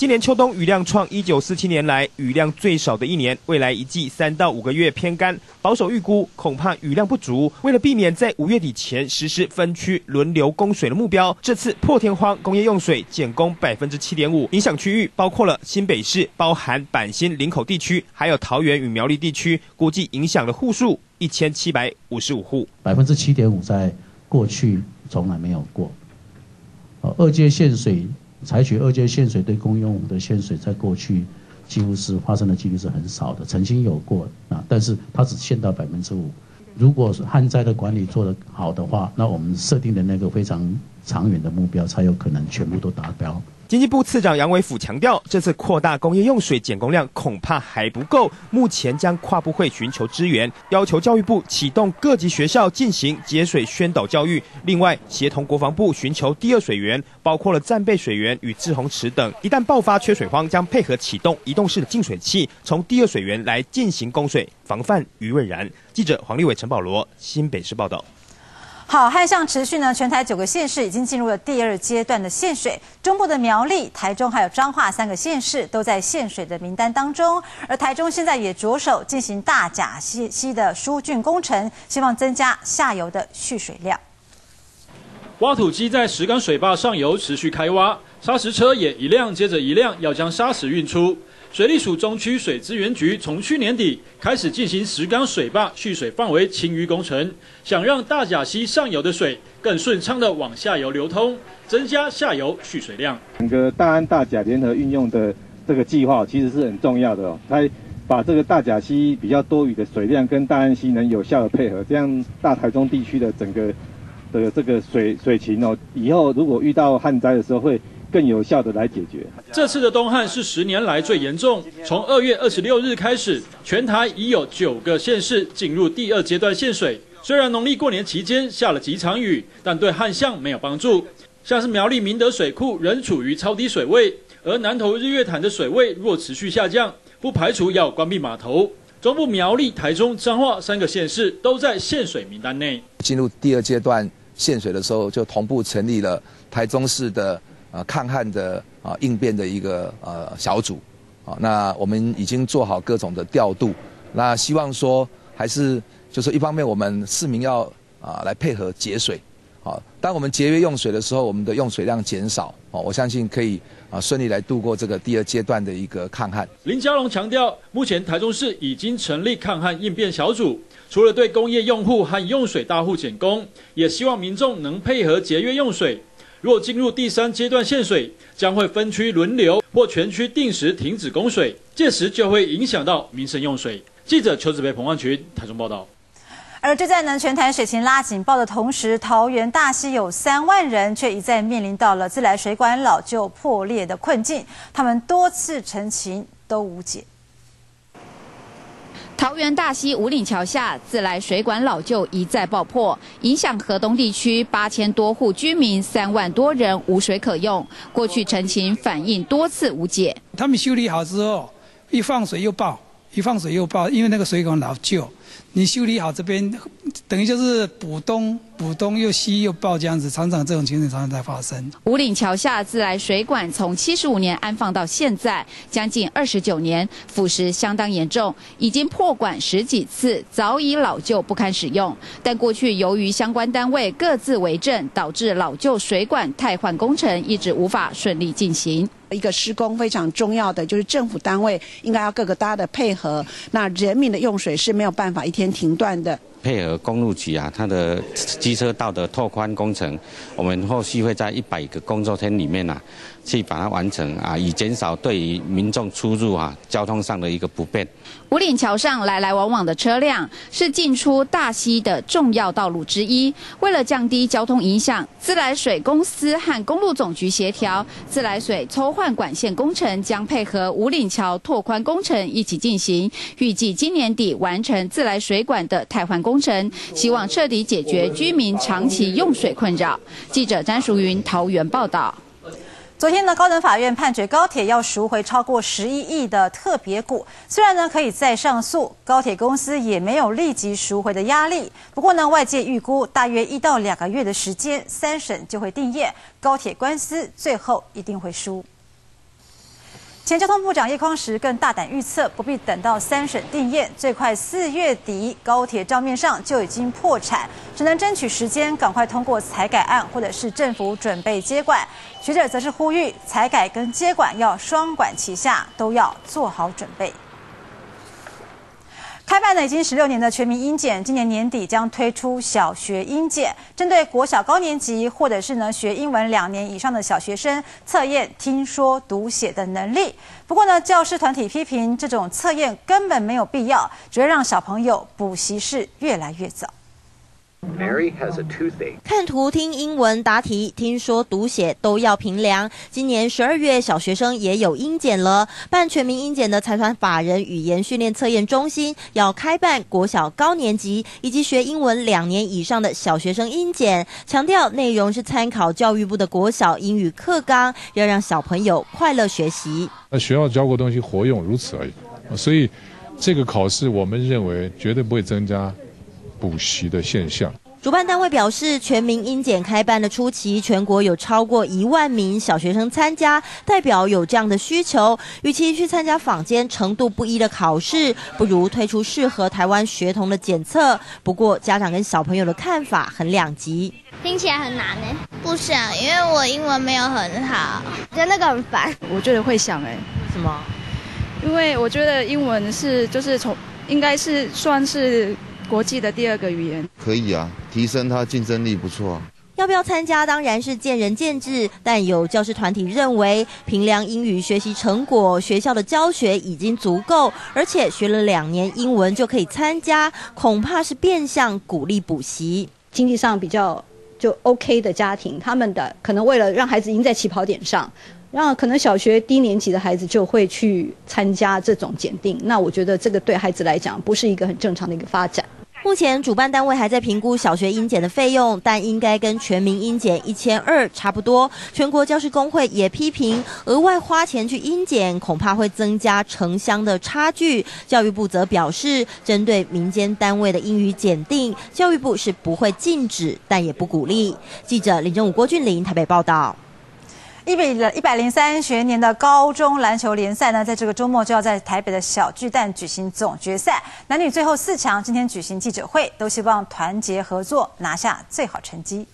今年秋冬雨量创一九四七年来雨量最少的一年，未来一季三到五个月偏干，保守预估恐怕雨量不足。为了避免在五月底前实施分区轮流供水的目标，这次破天荒工业用水减供百分之七点五，影响区域包括了新北市，包含板新、林口地区，还有桃园与苗栗地区，估计影响的户数一千七百五十五户， 百分之七点五在过去从来没有过。呃，二阶限水采取二阶限水对公用的限水，在过去几乎是发生的几率是很少的，曾经有过啊，但是它只限到百分之五。如果是旱灾的管理做得好的话，那我们设定的那个非常长远的目标才有可能全部都达标。 经济部次长杨伟甫强调，这次扩大工业用水减供量恐怕还不够，目前将跨部会寻求支援，要求教育部启动各级学校进行节水宣导教育，另外协同国防部寻求第二水源，包括了战备水源与滞洪池等，一旦爆发缺水荒，将配合启动移动式的净水器，从第二水源来进行供水，防范余味燃。记者黄立伟、陈保罗，新北市报道。 好，旱象持续呢，全台九个县市已经进入了第二阶段的限水，中部的苗栗、台中还有彰化三个县市都在限水的名单当中，而台中现在也着手进行大甲溪溪的疏浚工程，希望增加下游的蓄水量。 挖土机在石冈水坝上游持续开挖，砂石车也一辆接着一辆要将砂石运出。水利署中区水资源局从去年底开始进行石冈水坝蓄水范围清淤工程，想让大甲溪上游的水更顺畅地往下游流通，增加下游蓄水量。 整个大安大甲联合运用的这个计划其实是很重要的哦，它把这个大甲溪比较多余的水量跟大安溪能有效的配合，这样大台中地区的整个的这个水水情哦，以后如果遇到旱灾的时候会更有效的来解决。 这次的冬旱是十年来最严重，从二月二十六日开始，全台已有九个县市进入第二阶段限水。虽然农历过年期间下了几场雨，但对旱象没有帮助。像是苗栗明德水库仍处于超低水位，而南投日月潭的水位若持续下降，不排除要关闭码头。中部苗栗、台中、彰化三个县市都在限水名单内。 进入第二阶段限水的时候，就同步成立了台中市的呃抗旱的啊应变的一个呃小组啊，那我们已经做好各种的调度，那希望说还是就是一方面我们市民要啊来配合节水，啊，当我们节约用水的时候，我们的用水量减少，哦，我相信可以啊顺利来度过这个第二阶段的一个抗旱。 林佳龙强调，目前台中市已经成立抗旱应变小组，除了对工业用户和用水大户减供，也希望民众能配合节约用水。若进入第三阶段限水，将会分区轮流或全区定时停止供水，届时就会影响到民生用水。记者邱子培、彭万群台中报道。 而就在呢全台水情拉警报的同时，桃园大溪有三万人却一再面临到了自来水管老旧破裂的困境，他们多次陈情都无解。 桃园大溪五岭桥下自来水管老旧一再爆破，影响河东地区八千多户居民，三万多人无水可用。过去陈情反映多次无解。 他们修理好之后，一放水又爆，一放水又爆，因为那个水管老旧。你修理好这边，等于就是补东补东又西又爆这样子，常常这种情形常常在发生。 五岭桥下自来水管从七十五年安放到现在，将近二十九年，腐蚀相当严重，已经破管十几次，早已老旧不堪使用。但过去由于相关单位各自为政，导致老旧水管汰换工程一直无法顺利进行。 一个施工非常重要的就是政府单位应该要各个大家的配合，那人民的用水是没有办法一天停断的。 配合公路局啊，它的机车道的拓宽工程，我们后续会在一百个工作天里面啊，去把它完成啊，以减少对于民众出入啊交通上的一个不便。 五岭桥上来来往往的车辆是进出大溪的重要道路之一。为了降低交通影响，自来水公司和公路总局协调，自来水抽换管线工程将配合五岭桥拓宽工程一起进行，预计今年底完成自来水管的汰换工程，希望彻底解决居民长期用水困扰。记者詹淑云桃园报道。 昨天呢，高等法院判决高铁要赎回超过十一亿的特别股，虽然呢可以再上诉，高铁公司也没有立即赎回的压力。不过呢，外界预估大约一到两个月的时间，三审就会定谳，高铁官司最后一定会输。 前交通部长叶匡时更大胆预测，不必等到三审定验，最快四月底高铁账面上就已经破产，只能争取时间，赶快通过财改案，或者是政府准备接管。学者则是呼吁，财改跟接管要双管齐下，都要做好准备。开办了已经十六年的全民英检，今年年底将推出小学英检，针对国小高年级或者是呢学英文两年以上的小学生，测验听说读写的能力。不过呢，教师团体批评这种测验根本没有必要，只会让小朋友补习室越来越早。 Mary has a toothache. 看图听英文答题，听说读写都要评量。今年十二月，小学生也有英检了。办全民英检的财团法人语言训练测验中心要开办国小高年级以及学英文两年以上的小学生英检，强调内容是参考教育部的国小英语课纲，要让小朋友快乐学习。 那学校教过东西活用，如此而已。所以这个考试，我们认为绝对不会增加补习的现象。 主办单位表示，全民英检开办的初期，全国有超过一万名小学生参加，代表有这样的需求。与其去参加坊间程度不一的考试，不如推出适合台湾学童的检测。不过，家长跟小朋友的看法很两极。 听起来很难呢，不想，因为我英文没有很好，觉得那个很烦。 我觉得会想哎， 为什么？ 因为我觉得英文是就是从应该是算是国际的第二个语言。 可以啊，提升它竞争力不错啊。 要不要参加当然是见仁见智，但有教师团体认为，评量英语学习成果，学校的教学已经足够，而且学了两年英文就可以参加，恐怕是变相鼓励补习。 经济上比较就 OK 的家庭，他们的可能为了让孩子赢在起跑点上，让可能小学低年级的孩子就会去参加这种检定，那我觉得这个对孩子来讲不是一个很正常的一个发展。 目前主办单位还在评估小学英检的费用，但应该跟全民英检一千二差不多。全国教师工会也批评，额外花钱去英检，恐怕会增加城乡的差距。教育部则表示，针对民间单位的英语检定，教育部是不会禁止，但也不鼓励。记者林正武、郭俊霖台北报道。 一比一百零三学年的高中篮球联赛呢，在这个周末就要在台北的小巨蛋举行总决赛，男女最后四强今天举行记者会，都希望团结合作，拿下最好成绩。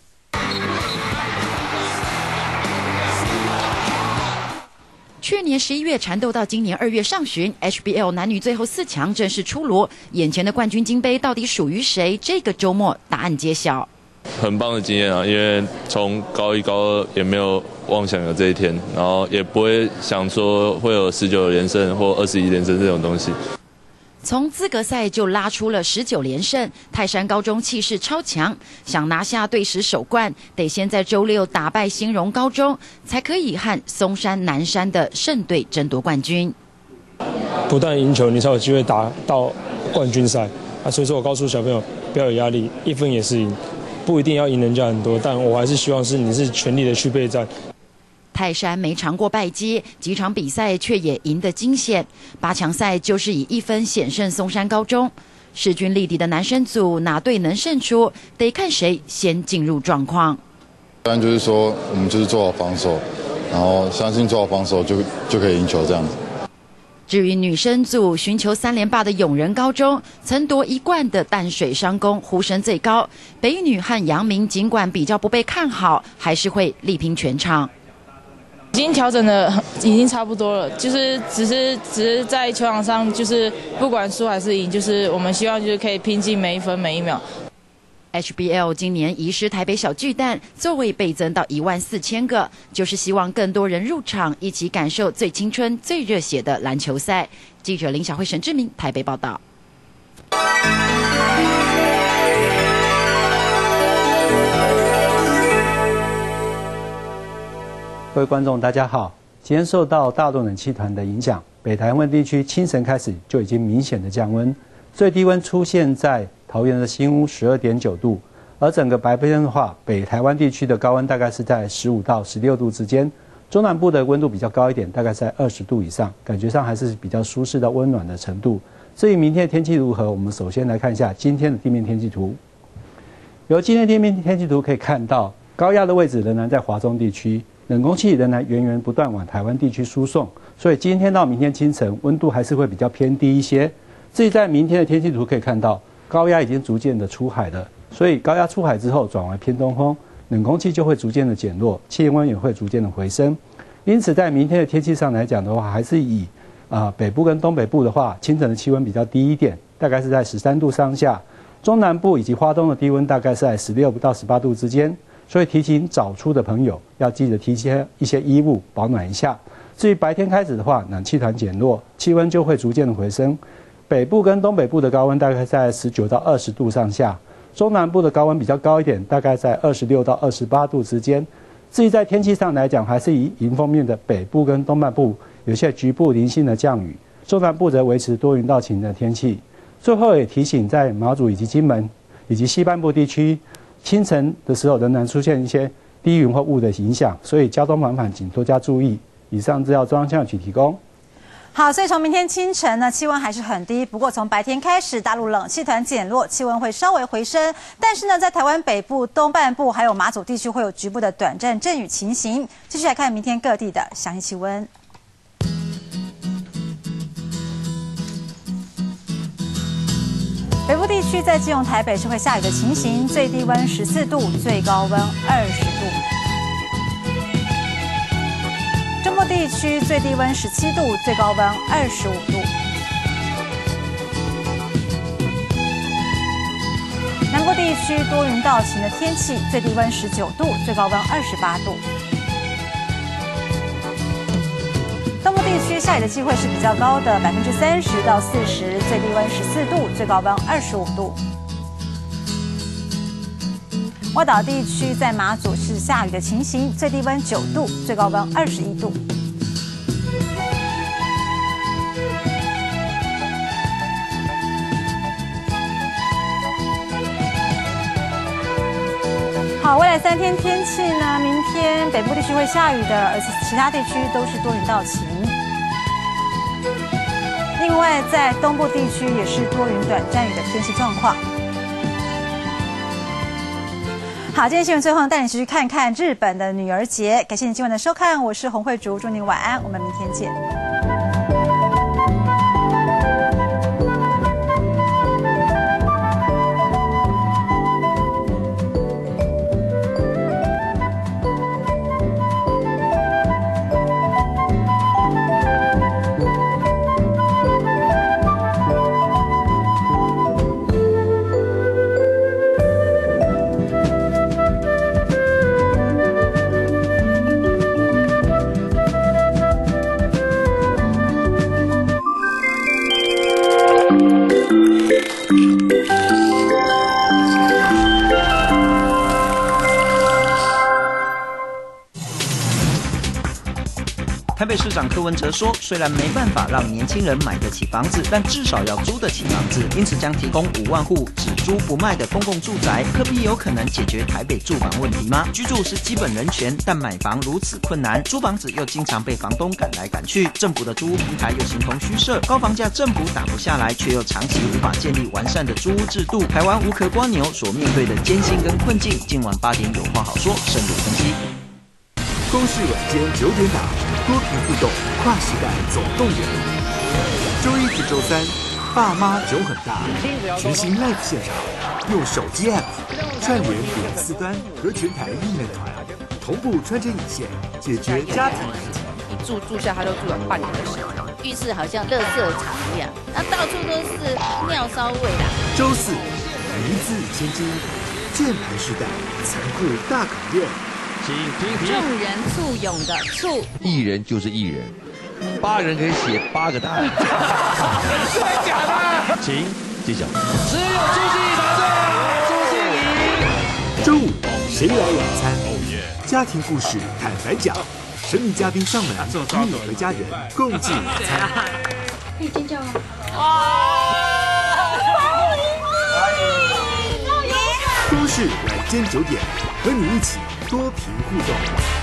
去年十一月缠斗到今年二月上旬 ，H B L 男女最后四强正式出炉，眼前的冠军金杯到底属于谁？这个周末答案揭晓。 很棒的经验啊，因为从高一高二也没有妄想有这一天，然后也不会想说会有十九连胜或二十一连胜这种东西。 从资格赛就拉出了十九连胜，泰山高中气势超强，想拿下队史首冠，得先在周六打败新荣高中，才可以和松山南山的胜队争夺冠军。 不但赢球，你才有机会打到冠军赛啊！所以说我告诉小朋友不要有压力，一分也是赢。不一定要赢人家很多，但我还是希望是你是全力的去备战。 泰山没尝过败绩，几场比赛却也赢得惊险。八强赛就是以一分险胜松山高中。势均力敌的男生组哪队能胜出，得看谁先进入状况。 当然就是说，我们就是做好防守，然后相信做好防守就就可以赢球这样子。 至于女生组，寻求三连霸的永仁高中，曾夺一冠的淡水商工呼声最高。北女和阳明尽管比较不被看好，还是会力拼全场。 已经调整的已经差不多了，就是只是只是在球场上，就是不管输还是赢，就是我们希望就是可以拼尽每一分每一秒。 H B L 今年移师台北小巨蛋，座位倍增到一万四千个，就是希望更多人入场，一起感受最青春、最热血的篮球赛。记者林小慧、沈志明台北报道。 各位观众，大家好。今天受到大陆冷气团的影响，北台湾地区清晨开始就已经明显的降温，最低温出现在桃园的新屋十二点九度，而整个白天的话，北台湾地区的高温大概是在十五到十六度之间，中南部的温度比较高一点，大概在二十度以上，感觉上还是比较舒适到温暖的程度。至于明天的天气如何，我们首先来看一下今天的地面天气图。由今天地面天气图可以看到，高压的位置仍然在华中地区，冷空气仍然源源不断往台湾地区输送， 所以今天到明天清晨温度还是会比较偏低一些。至于在明天的天气图可以看到，高压已经逐渐的出海了，所以高压出海之后转为偏东风，冷空气就会逐渐的减弱，气温也会逐渐的回升。因此在明天的天气上来讲的话，还是以啊、呃、北部跟东北部的话，清晨的气温比较低一点，大概是在十三度上下。中南部以及花东的低温大概是在十六到十八度之间，所以提醒早出的朋友要记得提些一些衣物保暖一下。至于白天开始的话，冷气团减弱，气温就会逐渐的回升。北部跟东北部的高温大概在十九到二十度上下，中南部的高温比较高一点，大概在二十六到二十八度之间。至于在天气上来讲，还是以迎风面的北部跟东半部有些局部零星的降雨，中南部则维持多云到晴的天气。最后也提醒，在马祖以及金门以及西半部地区，清晨的时候仍然出现一些低云或雾的影响，所以交通往返请多加注意。以上资料中央气象局提供。 好，所以从明天清晨呢，气温还是很低。不过从白天开始，大陆冷气团减弱，气温会稍微回升。但是呢，在台湾北部、东半部还有马祖地区会有局部的短暂阵雨情形。继续来看明天各地的详细气温。北部地区在基隆、台北是会下雨的情形，最低温十四度，最高温二十度。中部地区最低温十七度，最高温二十五度。南部地区多云到晴的天气，最低温十九度，最高温二十八度。东部地区下雨的机会是比较高的，百分之三十到四十，最低温十四度，最高温二十五度。外岛地区在马祖是下雨的情形，最低温九度，最高温二十一度。好，未来三天天气呢？明天北部地区会下雨的，而且其他地区都是多云到晴。另外，在东部地区也是多云短暂雨的天气状况。好，今天新闻最后带你继续看看日本的女儿节。感谢你今晚的收看，我是洪慧竹，祝您晚安，我们明天见。 台北市长柯文哲说，虽然没办法让年轻人买得起房子，但至少要租得起房子，因此将提供五万户只租不卖的公共住宅。可比有可能解决台北住房问题吗？居住是基本人权，但买房如此困难，租房子又经常被房东赶来赶去，政府的租屋平台又形同虚设，高房价政府打不下来，却又长期无法建立完善的租屋制度。台湾无壳蜗牛所面对的艰辛跟困境，今晚八点有话好说，深入分析。 公视晚间九点档，多屏互动，跨时代总动员。周一至周三，爸妈酒很大，全新 Live 现场，用手机 App 串联粉丝端和全台应援团，同步穿针引线，解决家庭难题。 一住住下，他就住了半年的时间。浴室好像垃圾场一样，那到处都是尿骚味啦。 周四，一字千金，键盘时代，残酷大考验。 众人簇拥的簇， 一人就是一人，八人可以写八个答案。 真的假的？ 请揭晓。 只有朱经理答对啊！朱经理。周五谁来晚餐？家庭故事坦白讲，神秘嘉宾上门与你和家人共进晚餐。 可以尖叫吗？ 都市晚间九点，和你一起多屏互动。